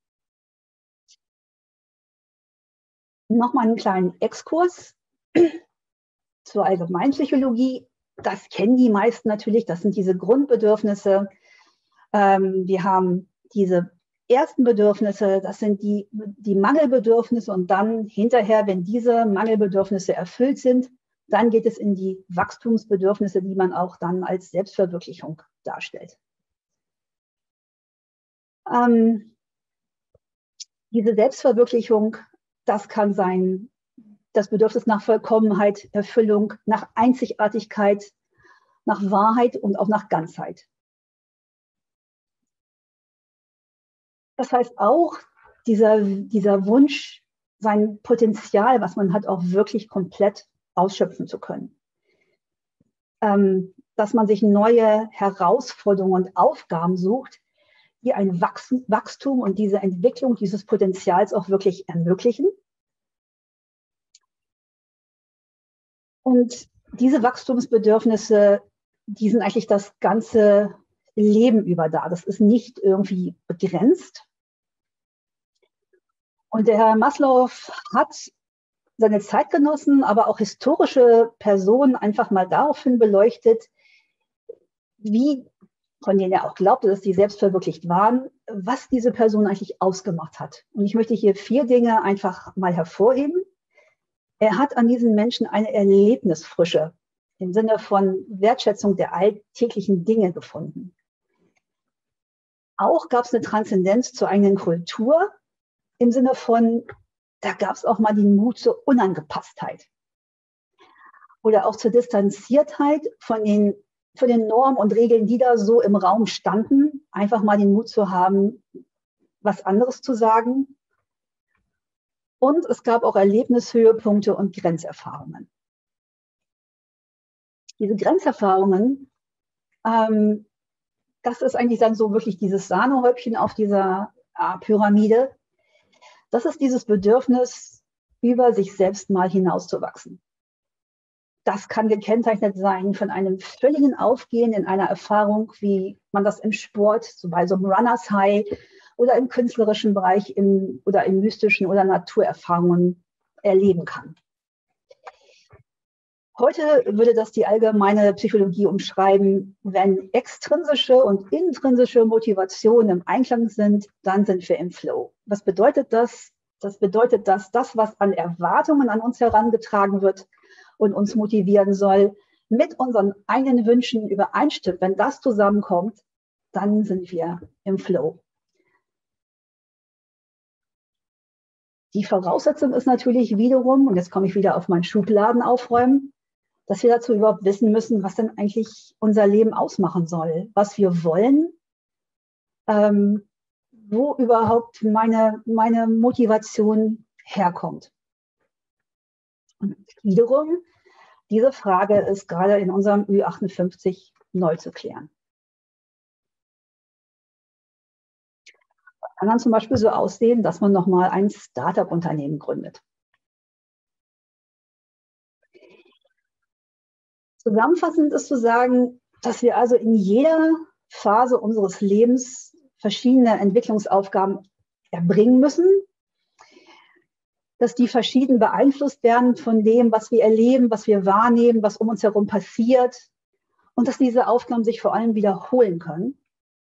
Nochmal einen kleinen Exkurs zur Allgemeinpsychologie. Das kennen die meisten natürlich, das sind diese Grundbedürfnisse. Wir haben diese ersten Bedürfnisse, das sind die Mangelbedürfnisse und dann hinterher, wenn diese Mangelbedürfnisse erfüllt sind, dann geht es in die Wachstumsbedürfnisse, die man auch dann als Selbstverwirklichung darstellt. Diese Selbstverwirklichung, das kann sein das Bedürfnis nach Vollkommenheit, Erfüllung, nach Einzigartigkeit, nach Wahrheit und auch nach Ganzheit. Das heißt auch, dieser Wunsch, sein Potenzial, was man hat, auch wirklich komplett ausschöpfen zu können. Dass man sich neue Herausforderungen und Aufgaben sucht, die ein Wachstum und diese Entwicklung dieses Potenzials auch wirklich ermöglichen. Und diese Wachstumsbedürfnisse, die sind eigentlich das ganze Leben über da. Das ist nicht irgendwie begrenzt. Und der Herr Maslow hat seine Zeitgenossen, aber auch historische Personen einfach mal daraufhin beleuchtet, wie, von denen er auch glaubte, dass die selbst verwirklicht waren, was diese Person eigentlich ausgemacht hat. Und ich möchte hier 4 Dinge einfach mal hervorheben. Er hat an diesen Menschen eine Erlebnisfrische im Sinne von Wertschätzung der alltäglichen Dinge gefunden. Auch gab es eine Transzendenz zur eigenen Kultur im Sinne von, da gab es auch mal den Mut zur Unangepasstheit oder auch zur Distanziertheit von den Normen und Regeln, die da so im Raum standen, einfach mal den Mut zu haben, was anderes zu sagen. Und es gab auch Erlebnishöhepunkte und Grenzerfahrungen. Diese Grenzerfahrungen, das ist eigentlich dann so wirklich dieses Sahnehäubchen auf dieser Pyramide. Das ist dieses Bedürfnis, über sich selbst mal hinauszuwachsen. Das kann gekennzeichnet sein von einem völligen Aufgehen in einer Erfahrung, wie man das im Sport, so bei so einem Runners High oder im künstlerischen Bereich oder in mystischen oder Naturerfahrungen erleben kann. Heute würde das die allgemeine Psychologie umschreiben, wenn extrinsische und intrinsische Motivationen im Einklang sind, dann sind wir im Flow. Was bedeutet das? Das bedeutet, dass das, was an Erwartungen an uns herangetragen wird und uns motivieren soll, mit unseren eigenen Wünschen übereinstimmt. Wenn das zusammenkommt, dann sind wir im Flow. Die Voraussetzung ist natürlich wiederum, und jetzt komme ich wieder auf mein Schubladen aufräumen, dass wir dazu überhaupt wissen müssen, was denn eigentlich unser Leben ausmachen soll, was wir wollen, wo überhaupt meine Motivation herkommt. Und wiederum, diese Frage ist gerade in unserem Ü58 neu zu klären. Das kann dann zum Beispiel so aussehen, dass man nochmal ein Start-up-Unternehmen gründet. Zusammenfassend ist zu sagen, dass wir also in jeder Phase unseres Lebens verschiedene Entwicklungsaufgaben erbringen müssen, dass die verschieden beeinflusst werden von dem, was wir erleben, was wir wahrnehmen, was um uns herum passiert und dass diese Aufgaben sich vor allem wiederholen können.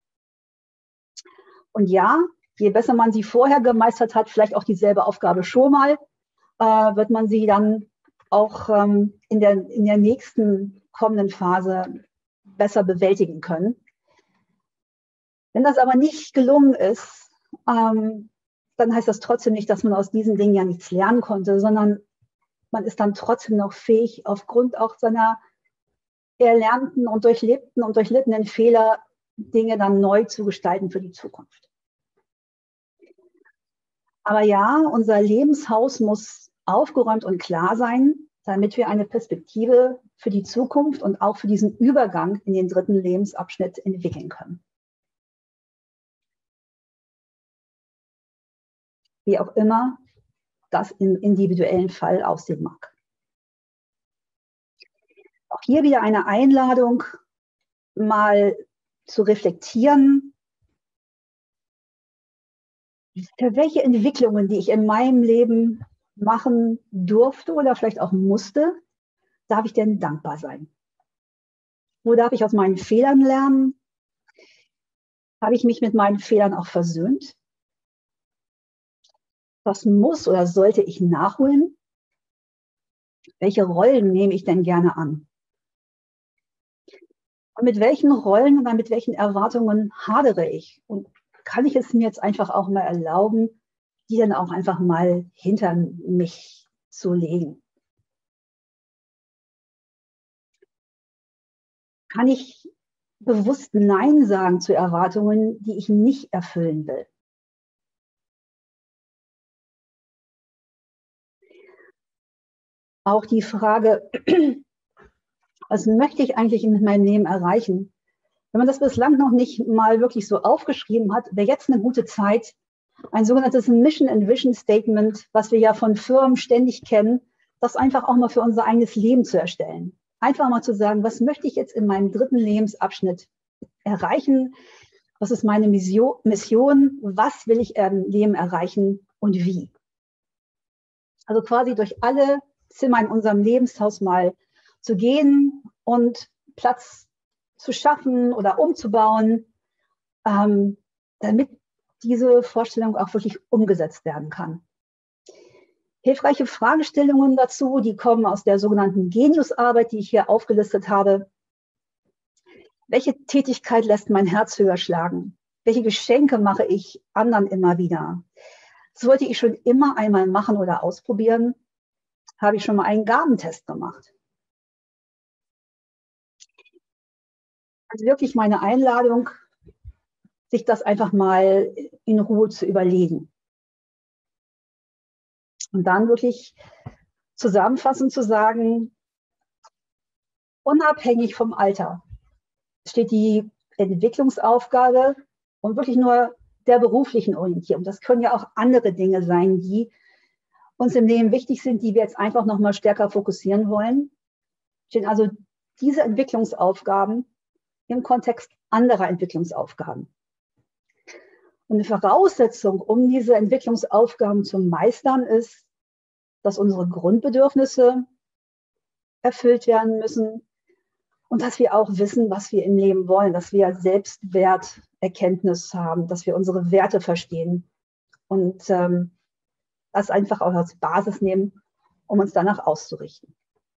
Und ja, je besser man sie vorher gemeistert hat, vielleicht auch dieselbe Aufgabe schon mal, wird man sie dann auch in der nächsten kommenden Phase besser bewältigen können. Wenn das aber nicht gelungen ist, dann heißt das trotzdem nicht, dass man aus diesen Dingen ja nichts lernen konnte, sondern man ist dann trotzdem noch fähig, aufgrund auch seiner erlernten und durchlebten und durchlittenen Fehler Dinge dann neu zu gestalten für die Zukunft. Aber ja, unser Lebenshaus muss aufgeräumt und klar sein, damit wir eine Perspektive für die Zukunft und auch für diesen Übergang in den dritten Lebensabschnitt entwickeln können. Wie auch immer das im individuellen Fall aussehen mag. Auch hier wieder eine Einladung, mal zu reflektieren, für welche Entwicklungen, die ich in meinem Leben machen durfte oder vielleicht auch musste, darf ich denn dankbar sein? Wo darf ich aus meinen Fehlern lernen? Habe ich mich mit meinen Fehlern auch versöhnt? Was muss oder sollte ich nachholen? Welche Rollen nehme ich denn gerne an? Und mit welchen Rollen oder mit welchen Erwartungen hadere ich? Und kann ich es mir jetzt einfach auch mal erlauben, die dann auch einfach mal hinter mich zu legen? Kann ich bewusst Nein sagen zu Erwartungen, die ich nicht erfüllen will? Auch die Frage, was möchte ich eigentlich in meinem Leben erreichen? Wenn man das bislang noch nicht mal wirklich so aufgeschrieben hat, wäre jetzt eine gute Zeit, ein sogenanntes Mission and Vision Statement, was wir ja von Firmen ständig kennen, das einfach auch mal für unser eigenes Leben zu erstellen. Einfach mal zu sagen, was möchte ich jetzt in meinem dritten Lebensabschnitt erreichen? Was ist meine Mission? Was will ich im Leben erreichen und wie? Also quasi durch alle Zimmer in unserem Lebenshaus mal zu gehen und Platz zu schaffen oder umzubauen, damit diese Vorstellung auch wirklich umgesetzt werden kann. Hilfreiche Fragestellungen dazu, die kommen aus der sogenannten Geniusarbeit, die ich hier aufgelistet habe. Welche Tätigkeit lässt mein Herz höher schlagen? Welche Geschenke mache ich anderen immer wieder? Sollte ich schon immer einmal machen oder ausprobieren? Habe ich schon mal einen Gabentest gemacht? Also wirklich meine Einladung, sich das einfach mal in Ruhe zu überlegen. Und dann wirklich zusammenfassend zu sagen, unabhängig vom Alter steht die Entwicklungsaufgabe und wirklich nur der beruflichen Orientierung. Das können ja auch andere Dinge sein, die uns im Leben wichtig sind, die wir jetzt einfach noch mal stärker fokussieren wollen. Stehen also diese Entwicklungsaufgaben im Kontext anderer Entwicklungsaufgaben. Und eine Voraussetzung, um diese Entwicklungsaufgaben zu meistern, ist, dass unsere Grundbedürfnisse erfüllt werden müssen und dass wir auch wissen, was wir im Leben wollen, dass wir Selbstwerterkenntnis haben, dass wir unsere Werte verstehen und das einfach auch als Basis nehmen, um uns danach auszurichten.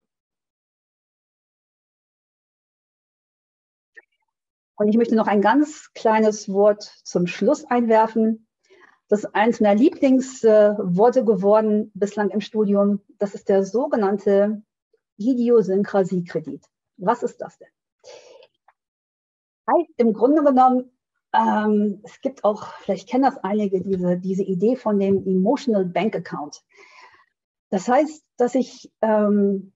Und ich möchte noch ein ganz kleines Wort zum Schluss einwerfen. Das ist eines meiner Lieblingsworte geworden bislang im Studium. Das ist der sogenannte Idiosynkrasiekredit. Was ist das denn? Im Grunde genommen, es gibt auch, vielleicht kennen das einige, diese Idee von dem Emotional Bank Account. Das heißt, dass ich im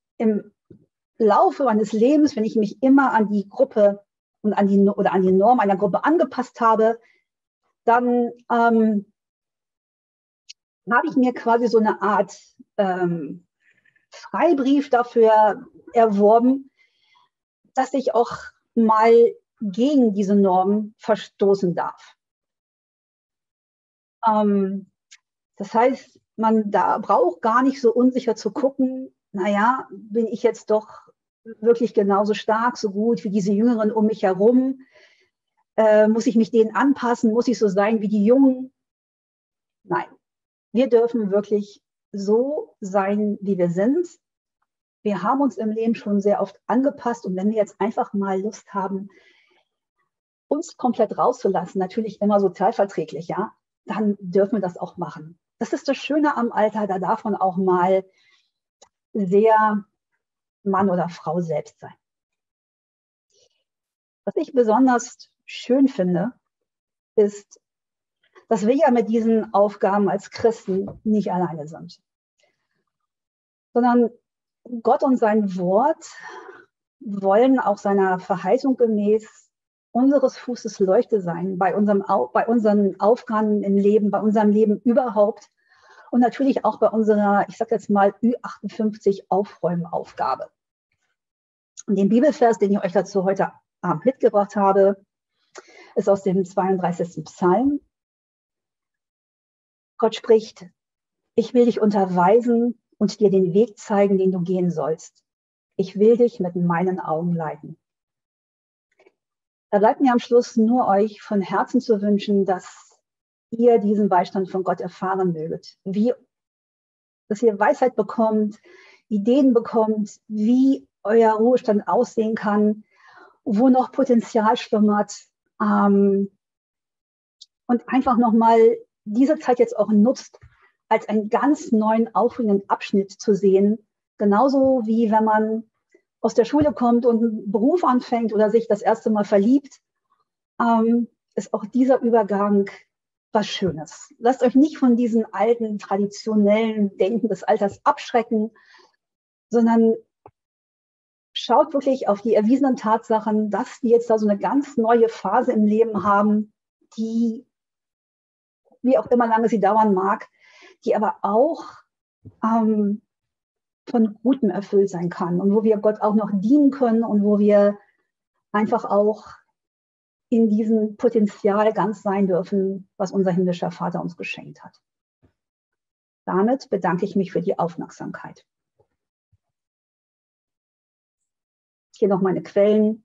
Laufe meines Lebens, wenn ich mich immer an die Gruppe und an die Norm einer Gruppe angepasst habe, dann habe ich mir quasi so eine Art Freibrief dafür erworben, dass ich auch mal gegen diese Norm verstoßen darf. Das heißt, man da braucht gar nicht so unsicher zu gucken, naja, bin ich jetzt doch wirklich genauso stark, so gut wie diese Jüngeren um mich herum? Muss ich mich denen anpassen? Muss ich so sein wie die Jungen? Nein, wir dürfen wirklich so sein, wie wir sind. Wir haben uns im Leben schon sehr oft angepasst und wenn wir jetzt einfach mal Lust haben, uns komplett rauszulassen, natürlich immer sozialverträglich, ja, dann dürfen wir das auch machen. Das ist das Schöne am Alter, da darf man auch mal sehr Mann oder Frau selbst sein. Was ich besonders schön finde, ist, dass wir ja mit diesen Aufgaben als Christen nicht alleine sind, sondern Gott und sein Wort wollen auch seiner Verheißung gemäß unseres Fußes Leuchte sein, bei unseren Aufgaben im Leben, bei unserem Leben überhaupt und natürlich auch bei unserer, ich sage jetzt mal, Ü58 Aufräumaufgabe. Und den Bibelvers, den ich euch dazu heute Abend mitgebracht habe, ist aus dem 32. Psalm. Gott spricht, ich will dich unterweisen und dir den Weg zeigen, den du gehen sollst. Ich will dich mit meinen Augen leiten. Da bleibt mir am Schluss nur euch von Herzen zu wünschen, dass ihr diesen Beistand von Gott erfahren möget. Dass ihr Weisheit bekommt, Ideen bekommt, wie euer Ruhestand aussehen kann, wo noch Potenzial schlummert. Und einfach nochmal diese Zeit jetzt auch nutzt, als einen ganz neuen, aufregenden Abschnitt zu sehen. Genauso wie wenn man aus der Schule kommt und einen Beruf anfängt oder sich das erste Mal verliebt, ist auch dieser Übergang was Schönes. Lasst euch nicht von diesen alten, traditionellen Denken des Alters abschrecken, sondern schaut wirklich auf die erwiesenen Tatsachen, dass wir jetzt da so eine ganz neue Phase im Leben haben, die, wie auch immer lange sie dauern mag, die aber auch von Gutem erfüllt sein kann und wo wir Gott auch noch dienen können und wo wir einfach auch in diesem Potenzial ganz sein dürfen, was unser himmlischer Vater uns geschenkt hat. Damit bedanke ich mich für die Aufmerksamkeit. Hier noch meine Quellen.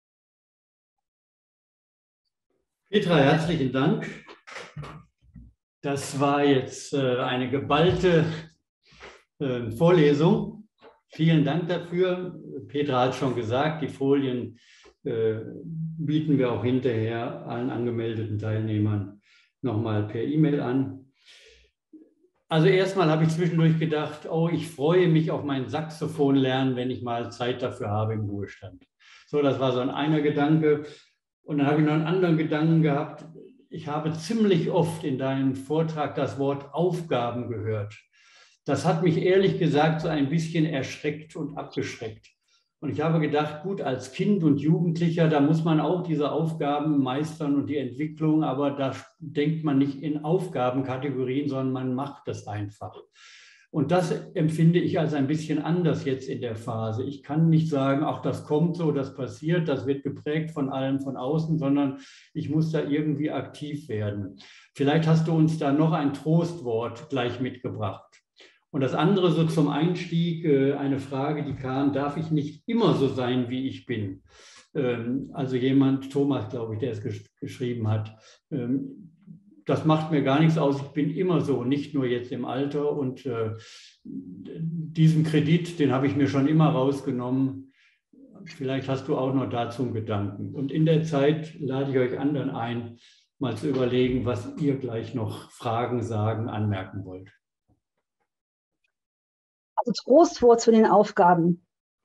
Petra, herzlichen Dank. Das war jetzt eine geballte Vorlesung. Vielen Dank dafür. Petra hat schon gesagt, die Folien bieten wir auch hinterher allen angemeldeten Teilnehmern nochmal per E-Mail an. Also erstmal habe ich zwischendurch gedacht, oh, ich freue mich auf mein Saxophon lernen, wenn ich mal Zeit dafür habe im Ruhestand. So, das war so einer Gedanke. Und dann habe ich noch einen anderen Gedanken gehabt. Ich habe ziemlich oft in deinem Vortrag das Wort Aufgaben gehört. Das hat mich ehrlich gesagt so ein bisschen erschreckt und abgeschreckt. Und ich habe gedacht, gut, als Kind und Jugendlicher, da muss man auch diese Aufgaben meistern und die Entwicklung, aber da denkt man nicht in Aufgabenkategorien, sondern man macht das einfach. Und das empfinde ich als ein bisschen anders jetzt in der Phase. Ich kann nicht sagen, ach, das kommt so, das passiert, das wird geprägt von allem von außen, sondern ich muss da irgendwie aktiv werden. Vielleicht hast du uns da noch ein Trostwort gleich mitgebracht. Und das andere so zum Einstieg, eine Frage, die kam, darf ich nicht immer so sein, wie ich bin? Also jemand, Thomas, glaube ich, der es geschrieben hat, das macht mir gar nichts aus, ich bin immer so, nicht nur jetzt im Alter. Und diesen Kredit, den habe ich mir schon immer rausgenommen. Vielleicht hast du auch noch dazu einen Gedanken. Und in der Zeit lade ich euch anderen ein, mal zu überlegen, was ihr gleich noch fragen, sagen, anmerken wollt. Also Trostwort zu den Aufgaben.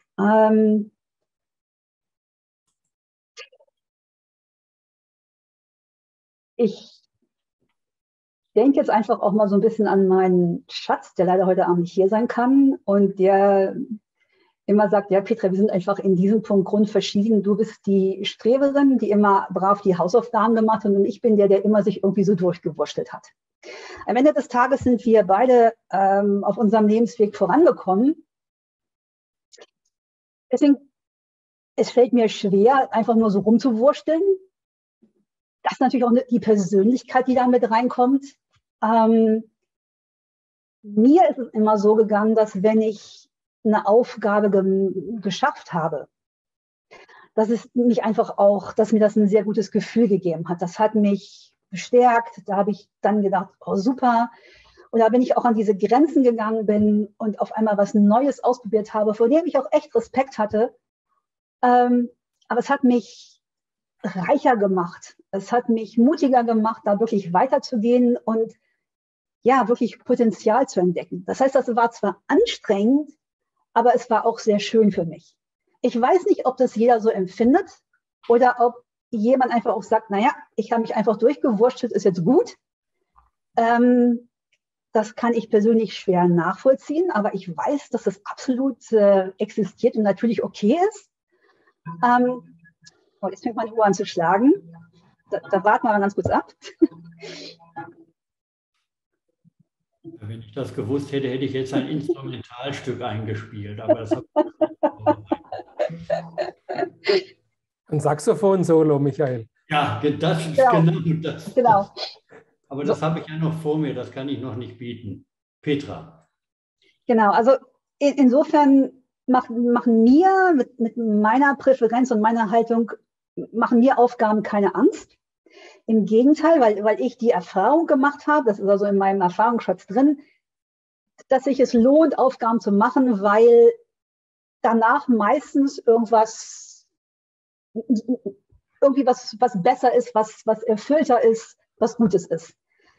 Ich denke jetzt einfach auch mal so ein bisschen an meinen Schatz, der leider heute Abend nicht hier sein kann und der immer sagt, ja, Petra, wir sind einfach in diesem Punkt grundverschieden. Du bist die Streberin, die immer brav die Hausaufgaben gemacht hat, und ich bin der immer sich irgendwie so durchgewurschtelt hat. Am Ende des Tages sind wir beide auf unserem Lebensweg vorangekommen. Deswegen, es fällt mir schwer, einfach nur so rumzuwursteln. Das ist natürlich auch die Persönlichkeit, die da mit reinkommt. Mir ist es immer so gegangen, dass wenn ich eine Aufgabe geschafft habe, dass es mich einfach auch, dass mir das ein sehr gutes Gefühl gegeben hat. Das hat mich bestärkt. Da habe ich dann gedacht, oh super. Und da bin ich auch an diese Grenzen gegangen bin und auf einmal was Neues ausprobiert habe, vor dem ich auch echt Respekt hatte. Aber es hat mich reicher gemacht. Es hat mich mutiger gemacht, da wirklich weiterzugehen und ja, wirklich Potenzial zu entdecken. Das heißt, das war zwar anstrengend, aber es war auch sehr schön für mich. Ich weiß nicht, ob das jeder so empfindet oder ob jemand einfach auch sagt, naja, ich habe mich einfach durchgewurschtelt, ist jetzt gut. Das kann ich persönlich schwer nachvollziehen, aber ich weiß, dass das absolut existiert und natürlich okay ist. Jetzt fängt meine Uhr an zu schlagen. Da warten wir mal ganz kurz ab. Wenn ich das gewusst hätte, hätte ich jetzt ein Instrumentalstück eingespielt. Aber das ein Saxophon-Solo, Michael. Ja, das ist genau das. Genau. Aber das habe ich ja noch vor mir, das kann ich noch nicht bieten. Petra. Genau, also insofern machen mir mit meiner Präferenz und meiner Haltung, machen mir Aufgaben keine Angst. Im Gegenteil, weil ich die Erfahrung gemacht habe, das ist also in meinem Erfahrungsschatz drin, dass sich es lohnt, Aufgaben zu machen, weil danach meistens irgendwie was besser ist, was erfüllter ist, was Gutes ist.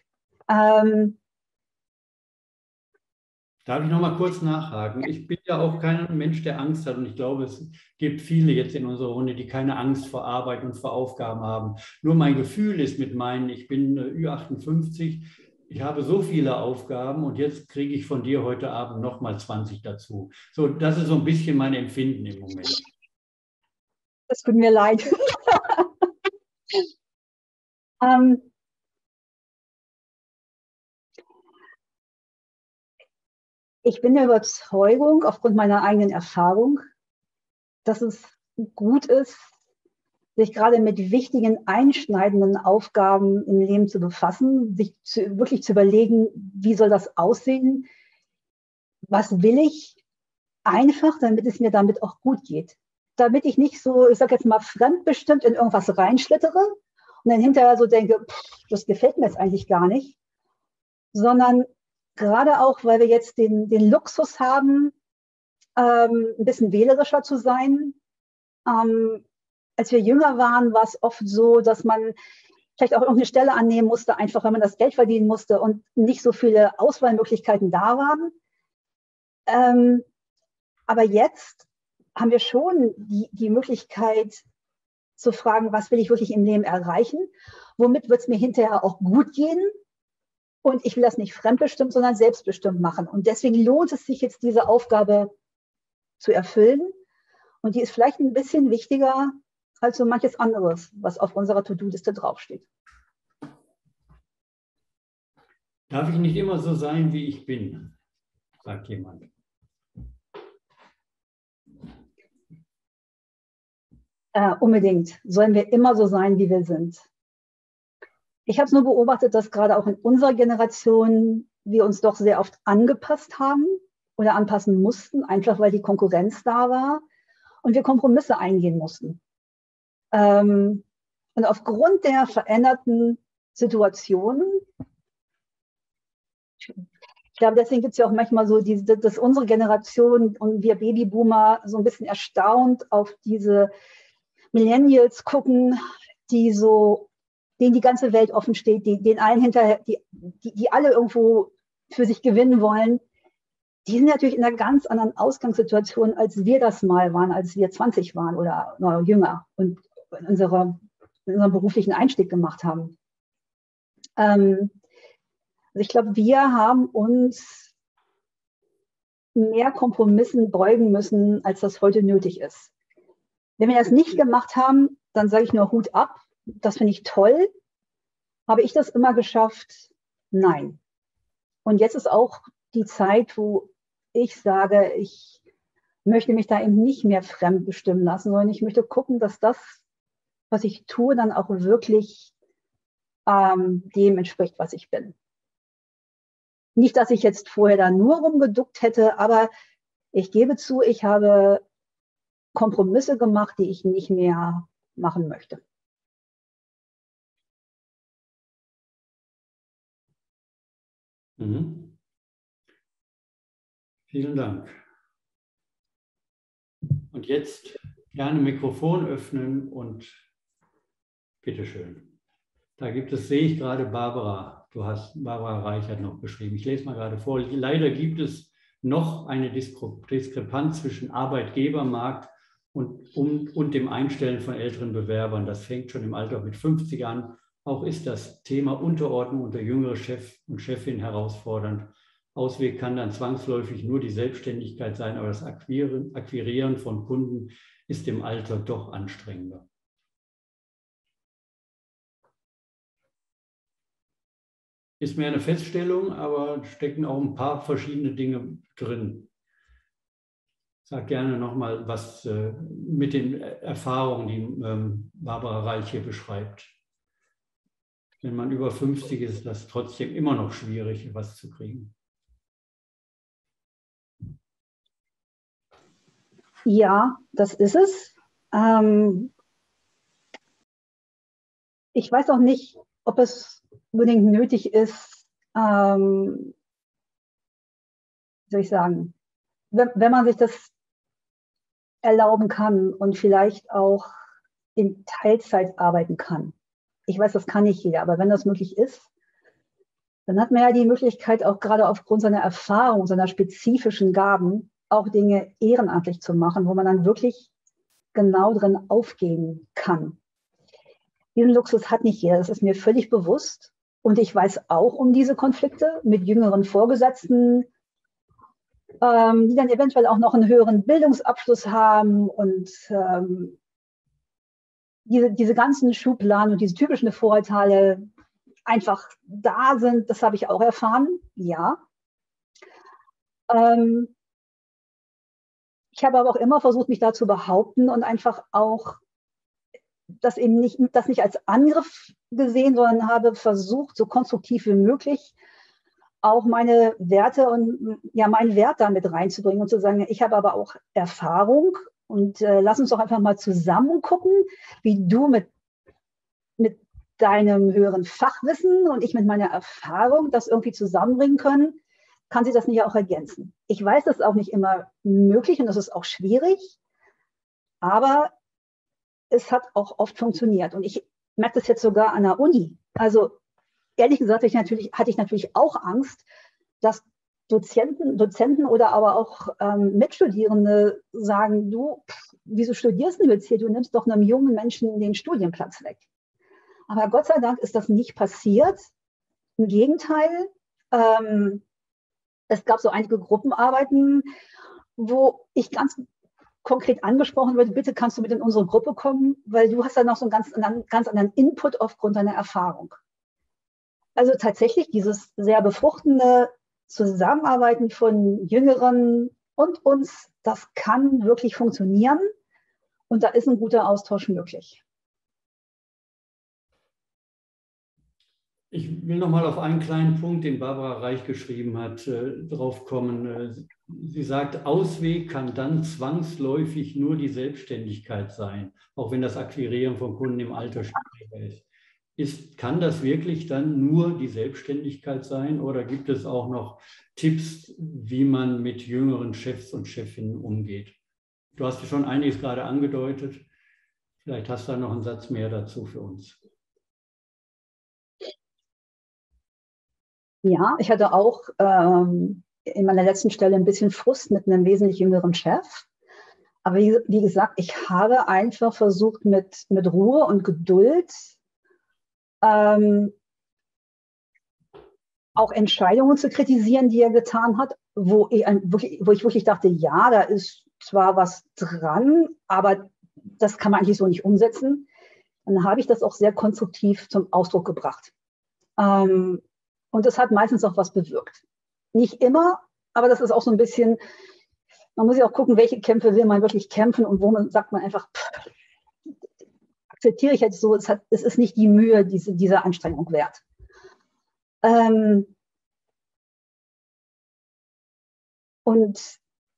Darf ich noch mal kurz nachhaken? Ich bin ja auch kein Mensch, der Angst hat. Und ich glaube, es gibt viele jetzt in unserer Runde, die keine Angst vor Arbeit und vor Aufgaben haben. Nur mein Gefühl ist mit meinen, ich bin Ü58, ich habe so viele Aufgaben und jetzt kriege ich von dir heute Abend noch mal 20 dazu. So, das ist so ein bisschen mein Empfinden im Moment. Es tut mir leid. Ich bin der Überzeugung, aufgrund meiner eigenen Erfahrung, dass es gut ist, sich gerade mit wichtigen, einschneidenden Aufgaben im Leben zu befassen, sich wirklich zu überlegen, wie soll das aussehen, was will ich, einfach, damit es mir damit auch gut geht. Damit ich nicht so, ich sage jetzt mal, fremdbestimmt in irgendwas reinschlittere und dann hinterher so denke, das gefällt mir jetzt eigentlich gar nicht. sondern gerade auch, weil wir jetzt den Luxus haben, ein bisschen wählerischer zu sein. Als wir jünger waren, war es oft so, dass man vielleicht auch irgendeine Stelle annehmen musste, einfach weil man das Geld verdienen musste und nicht so viele Auswahlmöglichkeiten da waren. Aber jetzt haben wir schon die Möglichkeit zu fragen, was will ich wirklich im Leben erreichen? Womit wird es mir hinterher auch gut gehen? Und ich will das nicht fremdbestimmt, sondern selbstbestimmt machen. Und deswegen lohnt es sich jetzt, diese Aufgabe zu erfüllen. Und die ist vielleicht ein bisschen wichtiger als so manches anderes, was auf unserer To-Do-Liste draufsteht. Darf ich nicht immer so sein, wie ich bin, sagt jemand. Unbedingt. Sollen wir immer so sein, wie wir sind. Ich habe es nur beobachtet, dass gerade auch in unserer Generation wir uns doch sehr oft angepasst haben oder anpassen mussten, einfach weil die Konkurrenz da war und wir Kompromisse eingehen mussten. Und aufgrund der veränderten Situationen, ich glaube, deswegen gibt es ja auch manchmal so, dass unsere Generation und wir Babyboomer so ein bisschen erstaunt auf diese Millennials gucken, denen die ganze Welt offen steht, denen allen hinterher, die alle irgendwo für sich gewinnen wollen. Die sind natürlich in einer ganz anderen Ausgangssituation, als wir das mal waren, als wir 20 waren oder noch jünger und in unserem beruflichen Einstieg gemacht haben. Also ich glaube, wir haben uns mehr Kompromissen beugen müssen, als das heute nötig ist. Wenn wir das nicht gemacht haben, dann sage ich nur Hut ab. Das finde ich toll. Habe ich das immer geschafft? Nein. Und jetzt ist auch die Zeit, wo ich sage, ich möchte mich da eben nicht mehr fremd bestimmen lassen, sondern ich möchte gucken, dass das, was ich tue, dann auch wirklich dem entspricht, was ich bin. Nicht, dass ich jetzt vorher da nur rumgeduckt hätte, aber ich gebe zu, ich habe Kompromisse gemacht, die ich nicht mehr machen möchte. Mhm. Vielen Dank. Und jetzt gerne Mikrofon öffnen und bitteschön. Da sehe ich gerade Barbara. Barbara Reich hat noch geschrieben. Ich lese mal gerade vor. Leider gibt es noch eine Diskrepanz zwischen Arbeitgebermarkt und dem Einstellen von älteren Bewerbern. Das fängt schon im Alter mit 50 an. Auch ist das Thema Unterordnung unter jüngere Chef und Chefin herausfordernd. Ausweg kann dann zwangsläufig nur die Selbstständigkeit sein, aber das Akquirieren von Kunden ist im Alter doch anstrengender. Ist mehr eine Feststellung, aber stecken auch ein paar verschiedene Dinge drin. Sag gerne nochmal was mit den Erfahrungen, die Barbara Reich hier beschreibt. Wenn man über 50 ist, ist das trotzdem immer noch schwierig, was zu kriegen. Ja, das ist es. Ich weiß auch nicht, ob es unbedingt nötig ist, soll ich sagen, wenn man sich das erlauben kann und vielleicht auch in Teilzeit arbeiten kann. Ich weiß, das kann nicht jeder, aber wenn das möglich ist, dann hat man ja die Möglichkeit, auch gerade aufgrund seiner Erfahrung, seiner spezifischen Gaben, auch Dinge ehrenamtlich zu machen, wo man dann wirklich genau drin aufgehen kann. Diesen Luxus hat nicht jeder, das ist mir völlig bewusst. Und ich weiß auch um diese Konflikte mit jüngeren Vorgesetzten, die dann eventuell auch noch einen höheren Bildungsabschluss haben und diese ganzen Schubladen und diese typischen Vorurteile einfach da sind. Das habe ich auch erfahren, ja. Ich habe aber auch immer versucht, mich da zu behaupten und einfach auch das nicht als Angriff gesehen, sondern habe versucht, so konstruktiv wie möglich auch meine Werte und ja, meinen Wert damit reinzubringen und zu sagen, ich habe aber auch Erfahrung und lass uns doch einfach mal zusammen gucken, wie du mit deinem höheren Fachwissen und ich mit meiner Erfahrung das irgendwie zusammenbringen können, kann sie das nicht auch ergänzen. Ich weiß, das ist auch nicht immer möglich und das ist auch schwierig, aber es hat auch oft funktioniert. Und ich merke das jetzt sogar an der Uni. Also ehrlich gesagt hatte ich natürlich auch Angst, dass Dozenten oder aber auch Mitstudierende sagen, du, wieso studierst du jetzt hier? Du nimmst doch einem jungen Menschen den Studienplatz weg. Aber Gott sei Dank ist das nicht passiert. Im Gegenteil, es gab so einige Gruppenarbeiten, wo ich ganz konkret angesprochen wurde, bitte kannst du mit in unsere Gruppe kommen, weil du hast da noch so einen ganz anderen Input aufgrund deiner Erfahrung. Also tatsächlich dieses sehr befruchtende Zusammenarbeiten von Jüngeren und uns, das kann wirklich funktionieren und da ist ein guter Austausch möglich. Ich will noch mal auf einen kleinen Punkt, den Barbara Reich geschrieben hat, drauf kommen. Sie sagt, Ausweg kann dann zwangsläufig nur die Selbstständigkeit sein, auch wenn das Akquirieren von Kunden im Alter schwieriger ist. Kann das wirklich dann nur die Selbstständigkeit sein oder gibt es auch noch Tipps, wie man mit jüngeren Chefs und Chefinnen umgeht? Du hast ja schon einiges gerade angedeutet. Vielleicht hast du da noch einen Satz mehr dazu für uns. Ja, ich hatte auch in meiner letzten Stelle ein bisschen Frust mit einem wesentlich jüngeren Chef. Aber wie gesagt, ich habe einfach versucht, mit Ruhe und Geduld auch Entscheidungen zu kritisieren, die er getan hat, wo ich wirklich dachte, ja, da ist zwar was dran, aber das kann man eigentlich so nicht umsetzen. Dann habe ich das auch sehr konstruktiv zum Ausdruck gebracht. Und das hat meistens auch was bewirkt. Nicht immer, aber das ist auch so ein bisschen, man muss ja auch gucken, welche Kämpfe will man wirklich kämpfen und wo sagt man einfach, akzeptiere ich jetzt so, es ist nicht die Mühe dieser Anstrengung wert. Und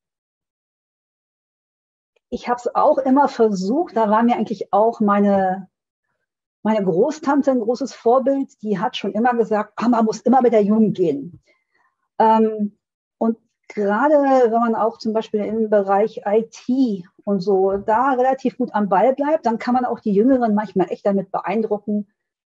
ich habe es auch immer versucht, da war mir eigentlich auch meine Großtante ein großes Vorbild, die hat schon immer gesagt, man muss immer mit der Jugend gehen. Und gerade wenn man auch zum Beispiel im Bereich IT und so da relativ gut am Ball bleibt, dann kann man auch die Jüngeren manchmal echt damit beeindrucken,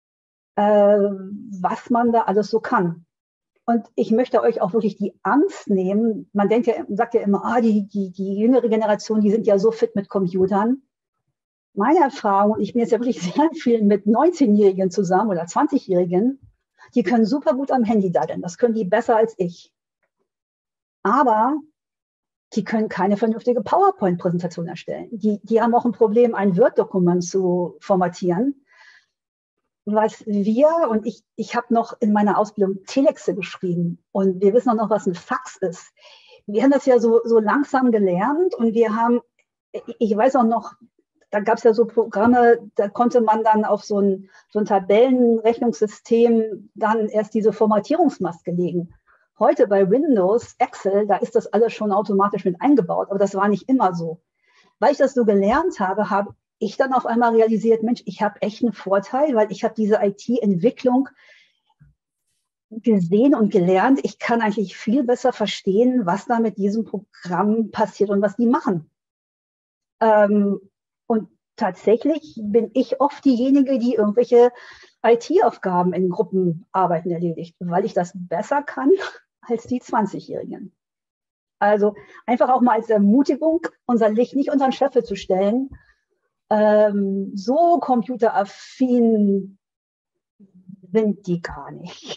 was man da alles so kann. Und ich möchte euch auch wirklich die Angst nehmen. Man sagt ja immer, die jüngere Generation, die sind ja so fit mit Computern. Meine Erfahrung, und ich bin jetzt ja wirklich sehr viel mit 19-Jährigen zusammen oder 20-Jährigen, die können super gut am Handy daddeln. Das können die besser als ich. Aber die können keine vernünftige PowerPoint-Präsentation erstellen. Die haben auch ein Problem, ein Word-Dokument zu formatieren. Was und ich habe noch in meiner Ausbildung Telexe geschrieben und wir wissen auch noch, was ein Fax ist. Wir haben das ja so langsam gelernt und ich weiß auch noch, da gab es ja so Programme, da konnte man dann auf so ein Tabellenrechnungssystem dann erst diese Formatierungsmaske legen. Heute bei Windows, Excel, da ist das alles schon automatisch mit eingebaut, aber das war nicht immer so. Weil ich das so gelernt habe, habe ich dann auf einmal realisiert, Mensch, ich habe echt einen Vorteil, weil ich habe diese IT-Entwicklung gesehen und gelernt. Ich kann eigentlich viel besser verstehen, was da mit diesem Programm passiert und was die machen. Und tatsächlich bin ich oft diejenige, die irgendwelche IT-Aufgaben in Gruppenarbeiten erledigt, weil ich das besser kann als die 20-Jährigen. Also einfach auch mal als Ermutigung, unser Licht nicht unter den Scheffel zu stellen. So computeraffin sind die gar nicht.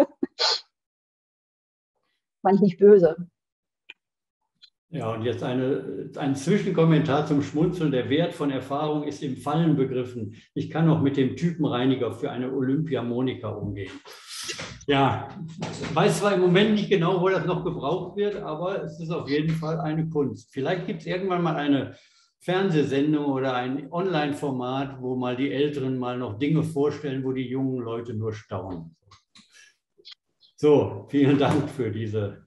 Meine ich nicht böse. Ja, und jetzt ein Zwischenkommentar zum Schmunzeln. Der Wert von Erfahrung ist im Fallen begriffen. Ich kann auch mit dem Typenreiniger für eine Olympiamonika umgehen. Ja, ich weiß zwar im Moment nicht genau, wo das noch gebraucht wird, aber es ist auf jeden Fall eine Kunst. Vielleicht gibt es irgendwann mal eine Fernsehsendung oder ein Online-Format, wo mal die Älteren mal noch Dinge vorstellen, wo die jungen Leute nur staunen. So, vielen Dank für diese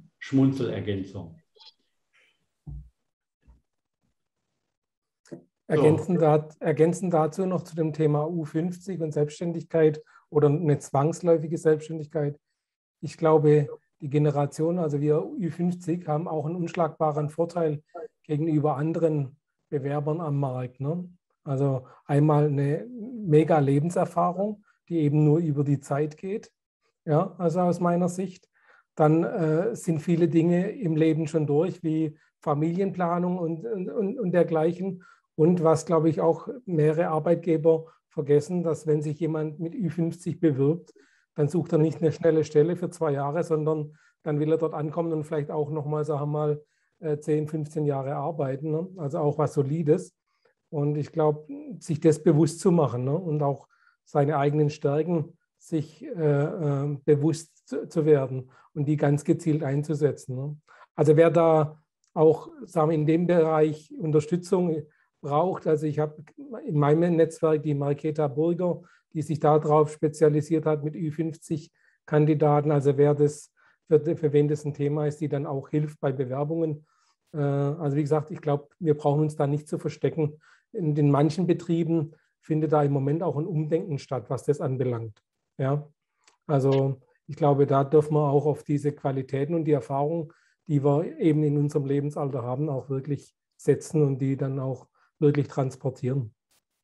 Schmunzelergänzung. Ergänzend dazu noch zu dem Thema U50 und Selbstständigkeit oder eine zwangsläufige Selbstständigkeit. Ich glaube, die Generation, also wir Ü50, haben auch einen unschlagbaren Vorteil gegenüber anderen Bewerbern am Markt. Ne? Also einmal eine mega Lebenserfahrung, die eben nur über die Zeit geht, ja, also aus meiner Sicht. Dann sind viele Dinge im Leben schon durch, wie Familienplanung und dergleichen. Und was, glaube ich, auch mehrere Arbeitgeber vergessen, dass wenn sich jemand mit Ü50 bewirbt, dann sucht er nicht eine schnelle Stelle für 2 Jahre, sondern dann will er dort ankommen und vielleicht auch nochmal, sagen wir mal, 10, 15 Jahre arbeiten. Ne? Also auch was Solides. Und ich glaube, sich das bewusst zu machen, ne? Und auch seine eigenen Stärken sich bewusst zu werden und die ganz gezielt einzusetzen. Ne? Also wer da auch, sagen wir, in dem Bereich Unterstützung braucht, also ich habe in meinem Netzwerk die Marketa Burger, die sich darauf spezialisiert hat mit Ü50-Kandidaten, also wer das, für wen das ein Thema ist, die dann auch hilft bei Bewerbungen. Also wie gesagt, ich glaube, wir brauchen uns da nicht zu verstecken. In den manchen Betrieben findet da im Moment auch ein Umdenken statt, was das anbelangt. Ja, also ich glaube, da dürfen wir auch auf diese Qualitäten und die Erfahrung, die wir eben in unserem Lebensalter haben, auch wirklich setzen und die dann auch wirklich transportieren.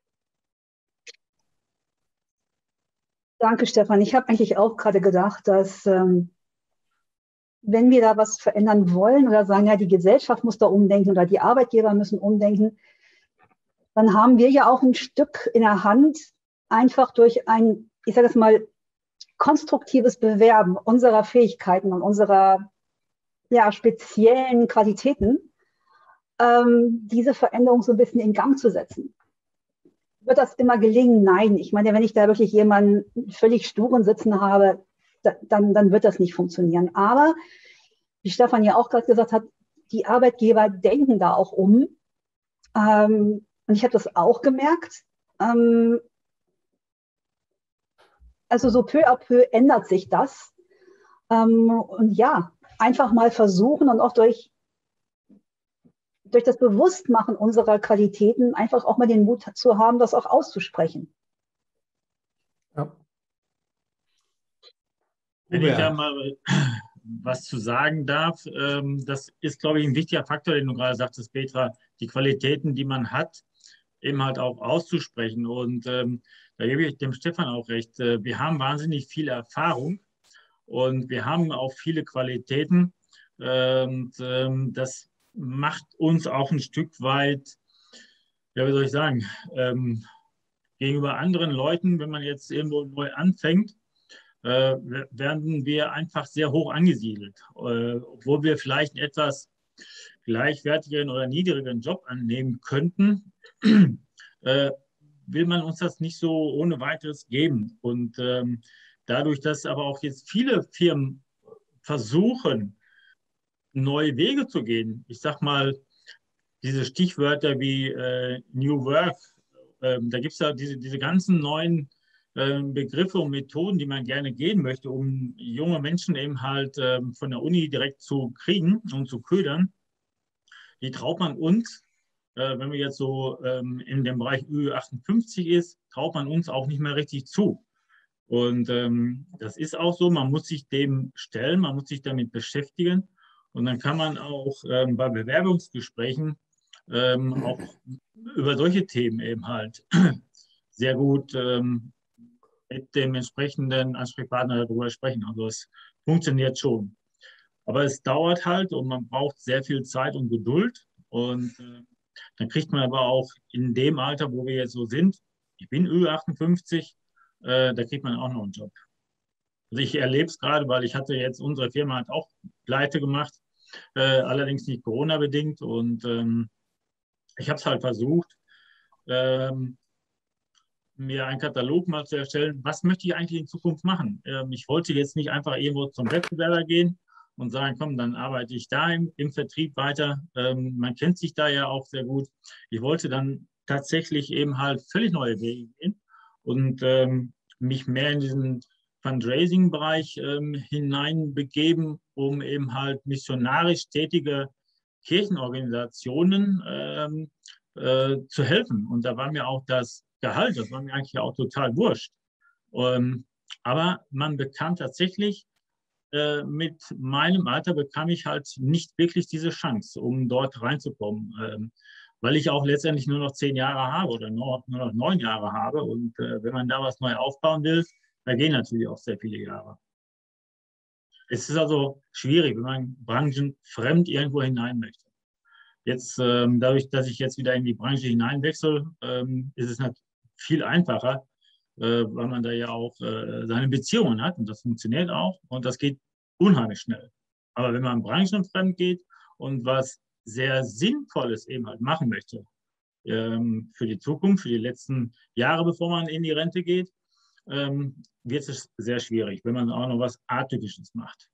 Danke, Stefan. Ich habe eigentlich auch gerade gedacht, dass wenn wir da was verändern wollen oder sagen, ja, die Gesellschaft muss da umdenken oder die Arbeitgeber müssen umdenken, dann haben wir ja auch ein Stück in der Hand, einfach durch ein, ich sage es mal, konstruktives Bewerben unserer Fähigkeiten und unserer speziellen Qualitäten, diese Veränderung so ein bisschen in Gang zu setzen. Wird das immer gelingen? Nein. Ich meine, wenn ich da wirklich jemanden völlig sturen sitzen habe, dann wird das nicht funktionieren. Aber, wie Stefan ja auch gerade gesagt hat, die Arbeitgeber denken da auch um. Und ich habe das auch gemerkt. Also so peu à peu ändert sich das. Und ja, einfach mal versuchen und auch durch das Bewusstmachen unserer Qualitäten einfach auch mal den Mut zu haben, das auch auszusprechen. Ja. Wenn ich da mal was zu sagen darf, das ist, glaube ich, ein wichtiger Faktor, den du gerade sagtest, Petra, die Qualitäten, die man hat, eben halt auch auszusprechen. Und da gebe ich dem Stefan auch recht. Wir haben wahnsinnig viel Erfahrung und wir haben auch viele Qualitäten. Und das macht uns auch ein Stück weit, ja, wie soll ich sagen, gegenüber anderen Leuten, wenn man jetzt irgendwo neu anfängt, werden wir einfach sehr hoch angesiedelt, obwohl wir vielleicht einen etwas gleichwertigeren oder niedrigeren Job annehmen könnten, will man uns das nicht so ohne weiteres geben. Und dadurch, dass aber auch jetzt viele Firmen versuchen, neue Wege zu gehen, ich sag mal, diese Stichwörter wie New Work, da gibt es ja diese ganzen neuen Begriffe und Methoden, die man gerne gehen möchte, um junge Menschen eben halt von der Uni direkt zu kriegen und zu ködern. Die traut man uns, wenn wir jetzt so in dem Bereich Ü58 ist, traut man uns auch nicht mehr richtig zu. Und das ist auch so, man muss sich dem stellen, man muss sich damit beschäftigen. Und dann kann man auch bei Bewerbungsgesprächen auch über solche Themen eben halt sehr gut mit dem entsprechenden Ansprechpartner darüber sprechen. Also es funktioniert schon. Aber es dauert halt und man braucht sehr viel Zeit und Geduld. Und dann kriegt man aber auch in dem Alter, wo wir jetzt so sind, ich bin Ü58, da kriegt man auch noch einen Job. Also ich erlebe es gerade, weil ich hatte jetzt, unsere Firma hat auch pleite gemacht, allerdings nicht Corona-bedingt. Und ich habe es halt versucht, mir einen Katalog mal zu erstellen, was möchte ich eigentlich in Zukunft machen. Ich wollte jetzt nicht einfach irgendwo zum Wettbewerber gehen und sagen, komm, dann arbeite ich da im Vertrieb weiter. Man kennt sich da ja auch sehr gut. Ich wollte dann tatsächlich eben halt völlig neue Wege gehen und mich mehr in diesen Fundraising-Bereich hineinbegeben, um eben halt missionarisch tätige Kirchenorganisationen zu helfen. Und da war mir auch das Gehalt, das war mir eigentlich auch total wurscht. Aber man bekam tatsächlich, mit meinem Alter bekam ich halt nicht wirklich diese Chance, um dort reinzukommen, weil ich auch letztendlich nur noch 10 Jahre habe oder nur noch 9 Jahre habe. Und wenn man da was neu aufbauen will, da gehen natürlich auch sehr viele Jahre. Es ist also schwierig, wenn man branchenfremd irgendwo hinein möchte. Jetzt, dadurch, dass ich jetzt wieder in die Branche hineinwechsle, ist es natürlich viel einfacher, weil man da ja auch seine Beziehungen hat und das funktioniert auch und das geht unheimlich schnell. Aber wenn man branchenfremd geht und was sehr Sinnvolles eben halt machen möchte, für die Zukunft, für die letzten Jahre, bevor man in die Rente geht, wird es sehr schwierig, wenn man auch noch was Atypisches macht.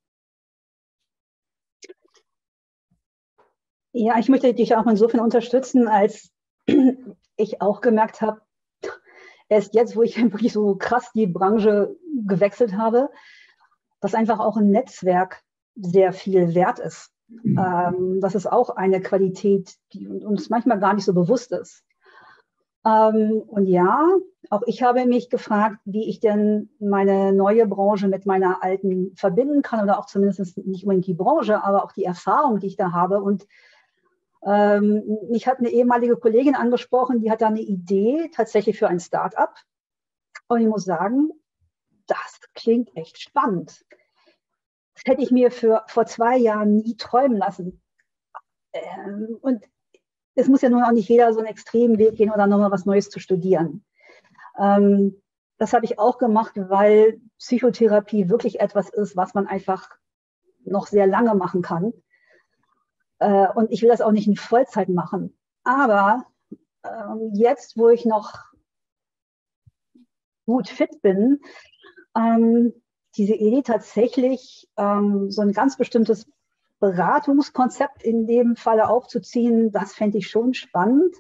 Ja, ich möchte dich auch insofern unterstützen, als ich auch gemerkt habe, erst jetzt, wo ich wirklich so krass die Branche gewechselt habe, dass einfach auch ein Netzwerk sehr viel wert ist. Das ist auch eine Qualität, die uns manchmal gar nicht so bewusst ist. Und ja, auch ich habe mich gefragt, wie ich denn meine neue Branche mit meiner alten verbinden kann oder auch zumindest nicht unbedingt die Branche, aber auch die Erfahrung, die ich da habe. Und mich hat eine ehemalige Kollegin angesprochen, die hat da eine Idee tatsächlich für ein Start-up. Und ich muss sagen, das klingt echt spannend. Das hätte ich mir vor 2 Jahren nie träumen lassen. Und es muss ja nun auch nicht jeder so einen extremen Weg gehen oder nochmal was Neues zu studieren. Das habe ich auch gemacht, weil Psychotherapie wirklich etwas ist, was man einfach noch sehr lange machen kann. Und ich will das auch nicht in Vollzeit machen. Aber jetzt, wo ich noch gut fit bin, diese Idee tatsächlich so ein ganz bestimmtes Beratungskonzept in dem Falle aufzuziehen, das fände ich schon spannend.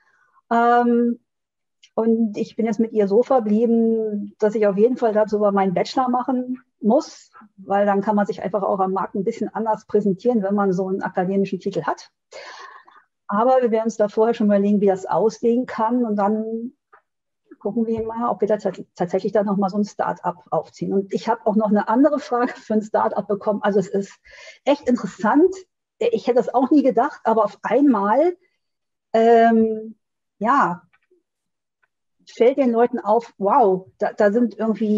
Und ich bin jetzt mit ihr so verblieben, dass ich auf jeden Fall dazu meinen Bachelor machen muss, weil dann kann man sich einfach auch am Markt ein bisschen anders präsentieren, wenn man so einen akademischen Titel hat. Aber wir werden uns da vorher schon überlegen, wie das aussehen kann und dann gucken wir mal, ob wir da tatsächlich dann nochmal so ein Start-up aufziehen. Und ich habe auch noch eine andere Frage für ein Start-up bekommen. Also es ist echt interessant. Ich hätte das auch nie gedacht, aber auf einmal, ja, fällt den Leuten auf, wow, da sind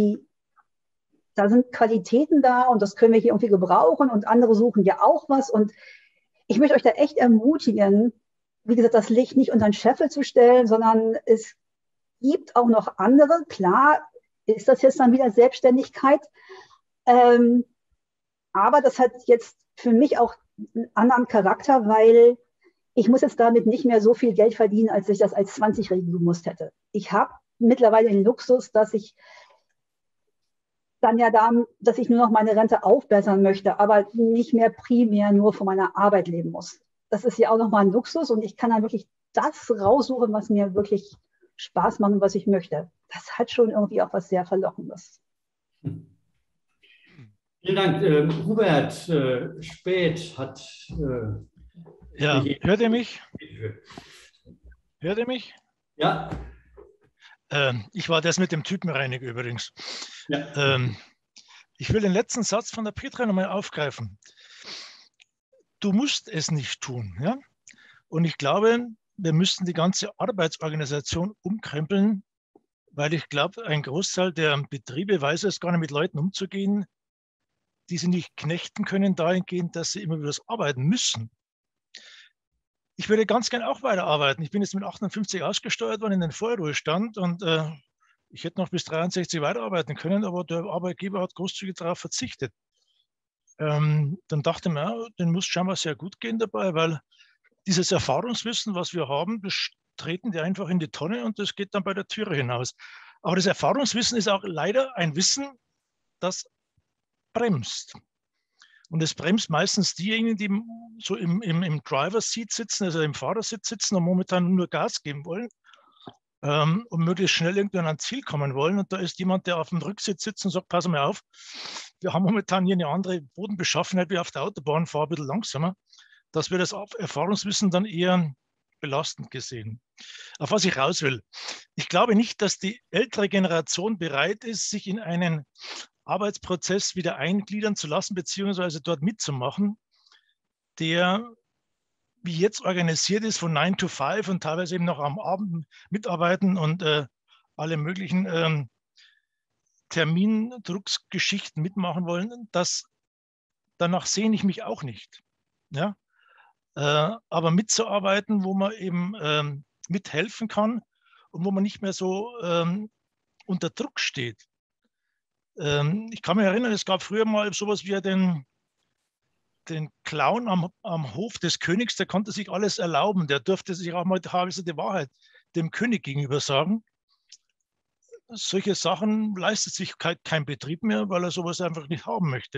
Qualitäten da und das können wir hier irgendwie gebrauchen und andere suchen ja auch was. Und ich möchte euch da echt ermutigen, wie gesagt, das Licht nicht unter den Scheffel zu stellen, sondern es gibt auch noch andere. Klar ist das jetzt dann wieder Selbstständigkeit, aber das hat jetzt für mich auch einen anderen Charakter, weil ich muss jetzt damit nicht mehr so viel Geld verdienen, als ich das als 20-Jährige gemusst hätte. Ich habe mittlerweile den Luxus, dass ich nur noch meine Rente aufbessern möchte, aber nicht mehr primär nur von meiner Arbeit leben muss. Das ist ja auch nochmal ein Luxus und ich kann dann wirklich das raussuchen, was mir wirklich Spaß macht und was ich möchte. Das hat schon irgendwie auch was sehr Verlockendes. Vielen Dank. Hubert Späth hat... ja, hört ihr mich? Hört ihr mich? Ja. Ich war das mit dem Typenreiniger übrigens. Ja. Ich will den letzten Satz von der Petra nochmal aufgreifen. Du musst es nicht tun. Ja? Und ich glaube, wir müssten die ganze Arbeitsorganisation umkrempeln, weil ich glaube, ein Großteil der Betriebe weiß es gar nicht, mit Leuten umzugehen, die sie nicht knechten können, dahingehend, dass sie immer wieder arbeiten müssen. Ich würde ganz gern auch weiterarbeiten. Ich bin jetzt mit 58 ausgesteuert worden in den Vorruhestand und ich hätte noch bis 63 weiterarbeiten können, aber der Arbeitgeber hat großzügig darauf verzichtet. Dann dachte ich mir, ja, den muss scheinbar sehr gut gehen dabei, weil dieses Erfahrungswissen, was wir haben, das treten die einfach in die Tonne und das geht dann bei der Türe hinaus. Aber das Erfahrungswissen ist auch leider ein Wissen, das bremst. Und es bremst meistens diejenigen, die so im Driver-Seat sitzen, also im Fahrersitz sitzen und momentan nur Gas geben wollen und möglichst schnell irgendwann ans Ziel kommen wollen. Und da ist jemand, der auf dem Rücksitz sitzt und sagt, pass mal auf, wir haben momentan hier eine andere Bodenbeschaffenheit wie auf der Autobahn, fahr ein bisschen langsamer, dass wir das Erfahrungswissen dann eher belastend gesehen. Auf was ich raus will. Ich glaube nicht, dass die ältere Generation bereit ist, sich in einen Arbeitsprozess wieder eingliedern zu lassen, beziehungsweise dort mitzumachen, der wie jetzt organisiert ist von 9 to 5 und teilweise eben noch am Abend mitarbeiten und alle möglichen Termindrucksgeschichten mitmachen wollen. Danach sehne ich mich auch nicht. Ja? Aber mitzuarbeiten, wo man eben mithelfen kann und wo man nicht mehr so unter Druck steht. Ich kann mich erinnern, es gab früher mal sowas wie den Clown am Hof des Königs, der konnte sich alles erlauben. Der durfte sich auch mal teilweise die Wahrheit dem König gegenüber sagen. Solche Sachen leistet sich kein Betrieb mehr, weil er sowas einfach nicht haben möchte.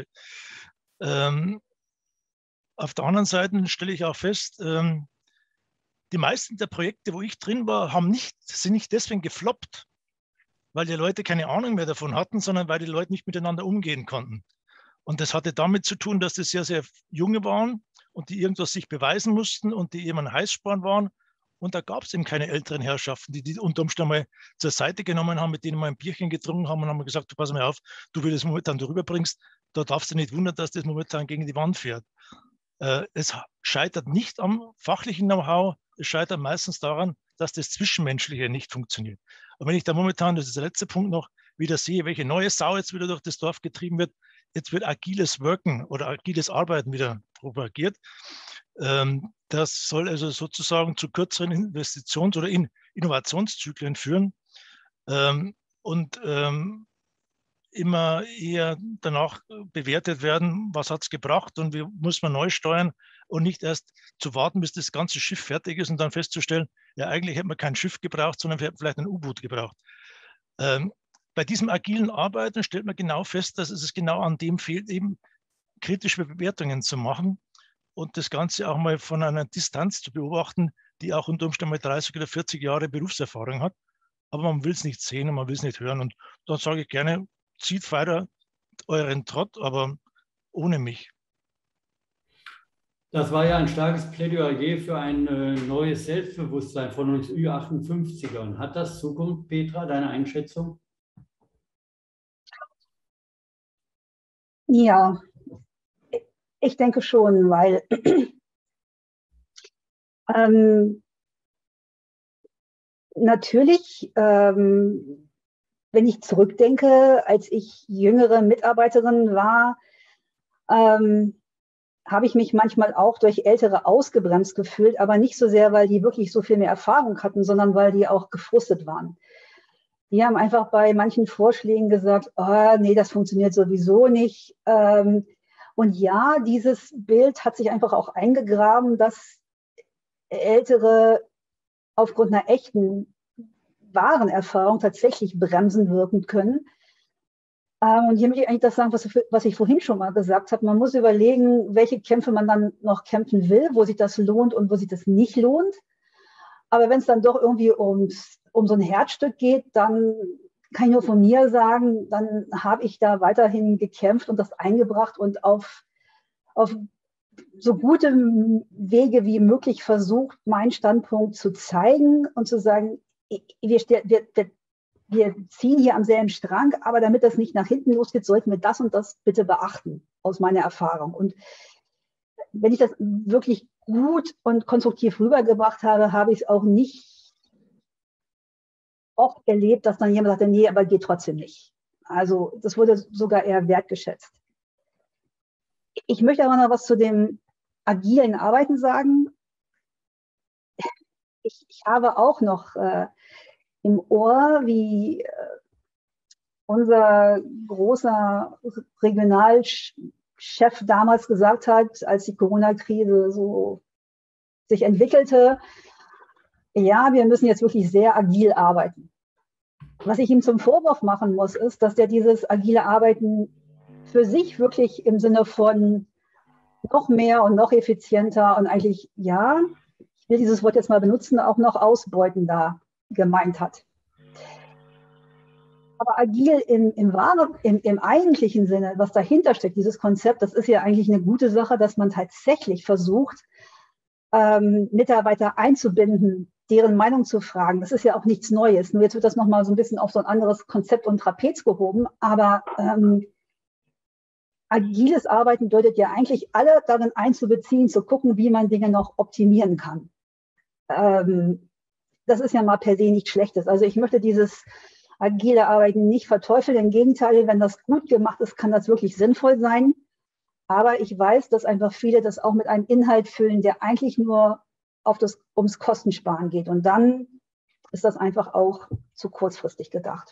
Auf der anderen Seite stelle ich auch fest, die meisten der Projekte, wo ich drin war, sind nicht deswegen gefloppt, weil die Leute keine Ahnung mehr davon hatten, sondern weil die Leute nicht miteinander umgehen konnten. Und das hatte damit zu tun, dass das sehr, sehr junge waren und die irgendwas sich beweisen mussten und die eben ein Heißsporn waren. Und da gab es eben keine älteren Herrschaften, die unter Umständen mal zur Seite genommen haben, mit denen mal ein Bierchen getrunken haben und haben gesagt, du pass mal auf, du, wie du das momentan darüber bringst, da darfst du nicht wundern, dass das momentan gegen die Wand fährt. Es scheitert nicht am fachlichen Know-how, es scheitert meistens daran, dass das Zwischenmenschliche nicht funktioniert. Und wenn ich da momentan, das ist der letzte Punkt noch, wieder sehe, welche neue Sau jetzt wieder durch das Dorf getrieben wird, jetzt wird agiles Wirken oder agiles Arbeiten wieder propagiert. Das soll also sozusagen zu kürzeren Investitions- oder Innovationszyklen führen und immer eher danach bewertet werden, was hat es gebracht und wie muss man neu steuern und nicht erst zu warten, bis das ganze Schiff fertig ist und dann festzustellen, ja, eigentlich hätte man kein Schiff gebraucht, sondern wir hätten vielleicht ein U-Boot gebraucht. Bei diesem agilen Arbeiten stellt man genau fest, dass es genau an dem fehlt, eben kritische Bewertungen zu machen und das Ganze auch mal von einer Distanz zu beobachten, die auch unter Umständen mal 30 oder 40 Jahre Berufserfahrung hat. Aber man will es nicht sehen und man will es nicht hören. Und dann sage ich gerne, zieht weiter euren Trott, aber ohne mich. Das war ja ein starkes Plädoyer für ein neues Selbstbewusstsein von uns Ü58ern. Hat das Zukunft, Petra, deine Einschätzung? Ja, ich denke schon, weil natürlich, wenn ich zurückdenke, als ich jüngere Mitarbeiterin war, habe ich mich manchmal auch durch Ältere ausgebremst gefühlt, aber nicht so sehr, weil die wirklich so viel mehr Erfahrung hatten, sondern weil die auch gefrustet waren. Die haben einfach bei manchen Vorschlägen gesagt, oh, nee, das funktioniert sowieso nicht. Und ja, dieses Bild hat sich einfach auch eingegraben, dass Ältere aufgrund einer echten, wahren Erfahrung tatsächlich bremsen wirken können. Und hier möchte ich eigentlich das sagen, was ich vorhin schon mal gesagt habe. Man muss überlegen, welche Kämpfe man dann noch kämpfen will, wo sich das lohnt und wo sich das nicht lohnt. Aber wenn es dann doch irgendwie um so ein Herzstück geht, dann kann ich nur von mir sagen, dann habe ich da weiterhin gekämpft und das eingebracht und auf so gute Wege wie möglich versucht, meinen Standpunkt zu zeigen und zu sagen, wir ziehen hier am selben Strang, aber damit das nicht nach hinten losgeht, sollten wir das und das bitte beachten, aus meiner Erfahrung. Und wenn ich das wirklich gut und konstruktiv rübergebracht habe, habe ich es auch nicht oft erlebt, dass dann jemand sagte, nee, aber geht trotzdem nicht. Also das wurde sogar eher wertgeschätzt. Ich möchte aber noch was zu dem agilen Arbeiten sagen. Ich habe auch noch im Ohr, wie unser großer Regionalchef damals gesagt hat, als die Corona-Krise so sich entwickelte, ja, wir müssen jetzt wirklich sehr agil arbeiten. Was ich ihm zum Vorwurf machen muss, ist, dass er dieses agile Arbeiten für sich wirklich im Sinne von noch mehr und noch effizienter und eigentlich, ja, ich will dieses Wort jetzt mal benutzen, auch noch ausbeutender gemeint hat. Aber agil im eigentlichen Sinne, was dahinter steckt, dieses Konzept, das ist ja eigentlich eine gute Sache, dass man tatsächlich versucht, Mitarbeiter einzubinden, deren Meinung zu fragen. Das ist ja auch nichts Neues. Nur jetzt wird das nochmal so ein bisschen auf so ein anderes Konzept und Trapez gehoben. Aber agiles Arbeiten bedeutet ja eigentlich, alle darin einzubeziehen, zu gucken, wie man Dinge noch optimieren kann. Das ist ja mal per se nichts Schlechtes. Also ich möchte dieses agile Arbeiten nicht verteufeln. Im Gegenteil, wenn das gut gemacht ist, kann das wirklich sinnvoll sein. Aber ich weiß, dass einfach viele das auch mit einem Inhalt füllen, der eigentlich nur ums Kostensparen geht. Und dann ist das einfach auch zu kurzfristig gedacht.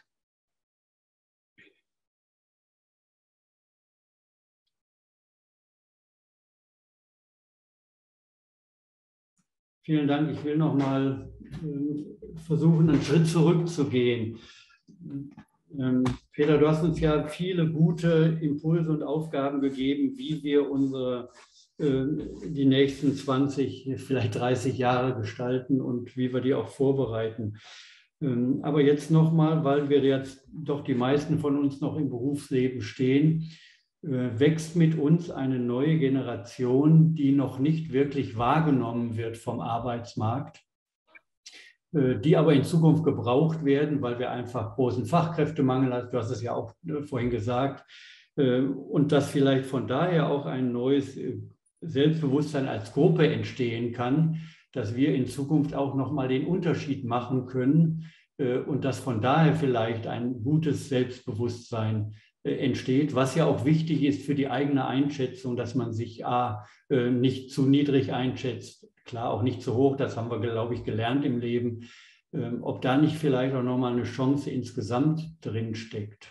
Vielen Dank. Ich will noch mal versuchen, einen Schritt zurückzugehen. Peter, du hast uns ja viele gute Impulse und Aufgaben gegeben, wie wir die nächsten 20, vielleicht 30 Jahre gestalten und wie wir die auch vorbereiten. Aber jetzt nochmal, weil wir jetzt doch die meisten von uns noch im Berufsleben stehen, wächst mit uns eine neue Generation, die noch nicht wirklich wahrgenommen wird vom Arbeitsmarkt, die aber in Zukunft gebraucht werden, weil wir einfach großen Fachkräftemangel haben. Du hast es ja auch vorhin gesagt. Und dass vielleicht von daher auch ein neues Selbstbewusstsein als Gruppe entstehen kann, dass wir in Zukunft auch nochmal den Unterschied machen können und dass von daher vielleicht ein gutes Selbstbewusstsein entsteht, was ja auch wichtig ist für die eigene Einschätzung, dass man sich nicht zu niedrig einschätzt, klar auch nicht zu hoch, das haben wir, glaube ich, gelernt im Leben, ob da nicht vielleicht auch nochmal eine Chance insgesamt drin steckt.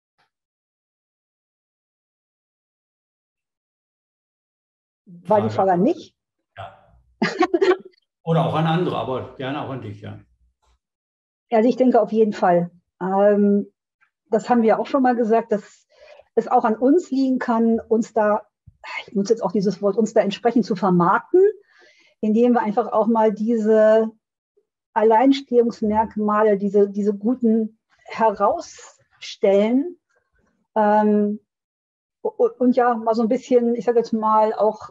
War die Frage an mich? Ja. Oder auch an andere, aber gerne auch an dich, ja. Also ich denke auf jeden Fall. Das haben wir auch schon mal gesagt, dass es auch an uns liegen kann, uns da, ich nutze jetzt auch dieses Wort, uns da entsprechend zu vermarkten, indem wir einfach auch mal diese Alleinstehungsmerkmale, diese guten herausstellen und ja mal so ein bisschen, ich sage jetzt mal, auch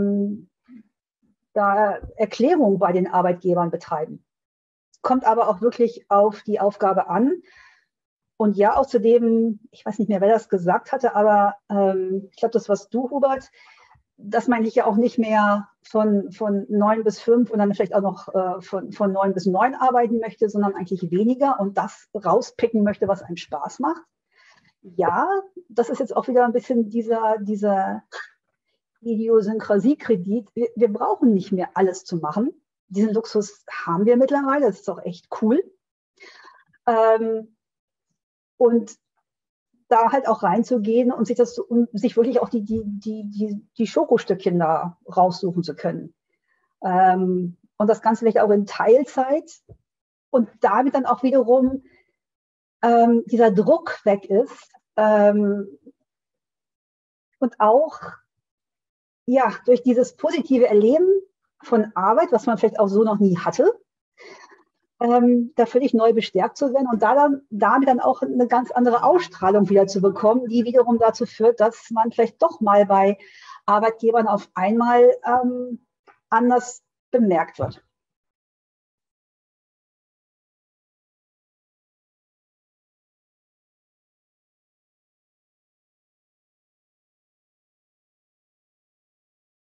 da Erklärung bei den Arbeitgebern betreiben. Kommt aber auch wirklich auf die Aufgabe an. Und ja, außerdem, ich weiß nicht mehr, wer das gesagt hatte, aber ich glaube, das warst du, Hubert, dass man ja auch nicht mehr von 9 bis 5 und dann vielleicht auch noch von 9 bis 9 arbeiten möchte, sondern eigentlich weniger und das rauspicken möchte, was einem Spaß macht. Ja, das ist jetzt auch wieder ein bisschen dieser Idiosynkrasiekredit. Wir brauchen nicht mehr alles zu machen. Diesen Luxus haben wir mittlerweile, das ist auch echt cool. Und da halt auch reinzugehen und sich wirklich auch die Schokostückchen da raussuchen zu können. Und das Ganze vielleicht auch in Teilzeit und damit dann auch wiederum dieser Druck weg ist und auch ja durch dieses positive Erleben von Arbeit, was man vielleicht auch so noch nie hatte, da völlig neu bestärkt zu werden und damit dann auch eine ganz andere Ausstrahlung wieder zu bekommen, die wiederum dazu führt, dass man vielleicht doch mal bei Arbeitgebern auf einmal anders bemerkt wird.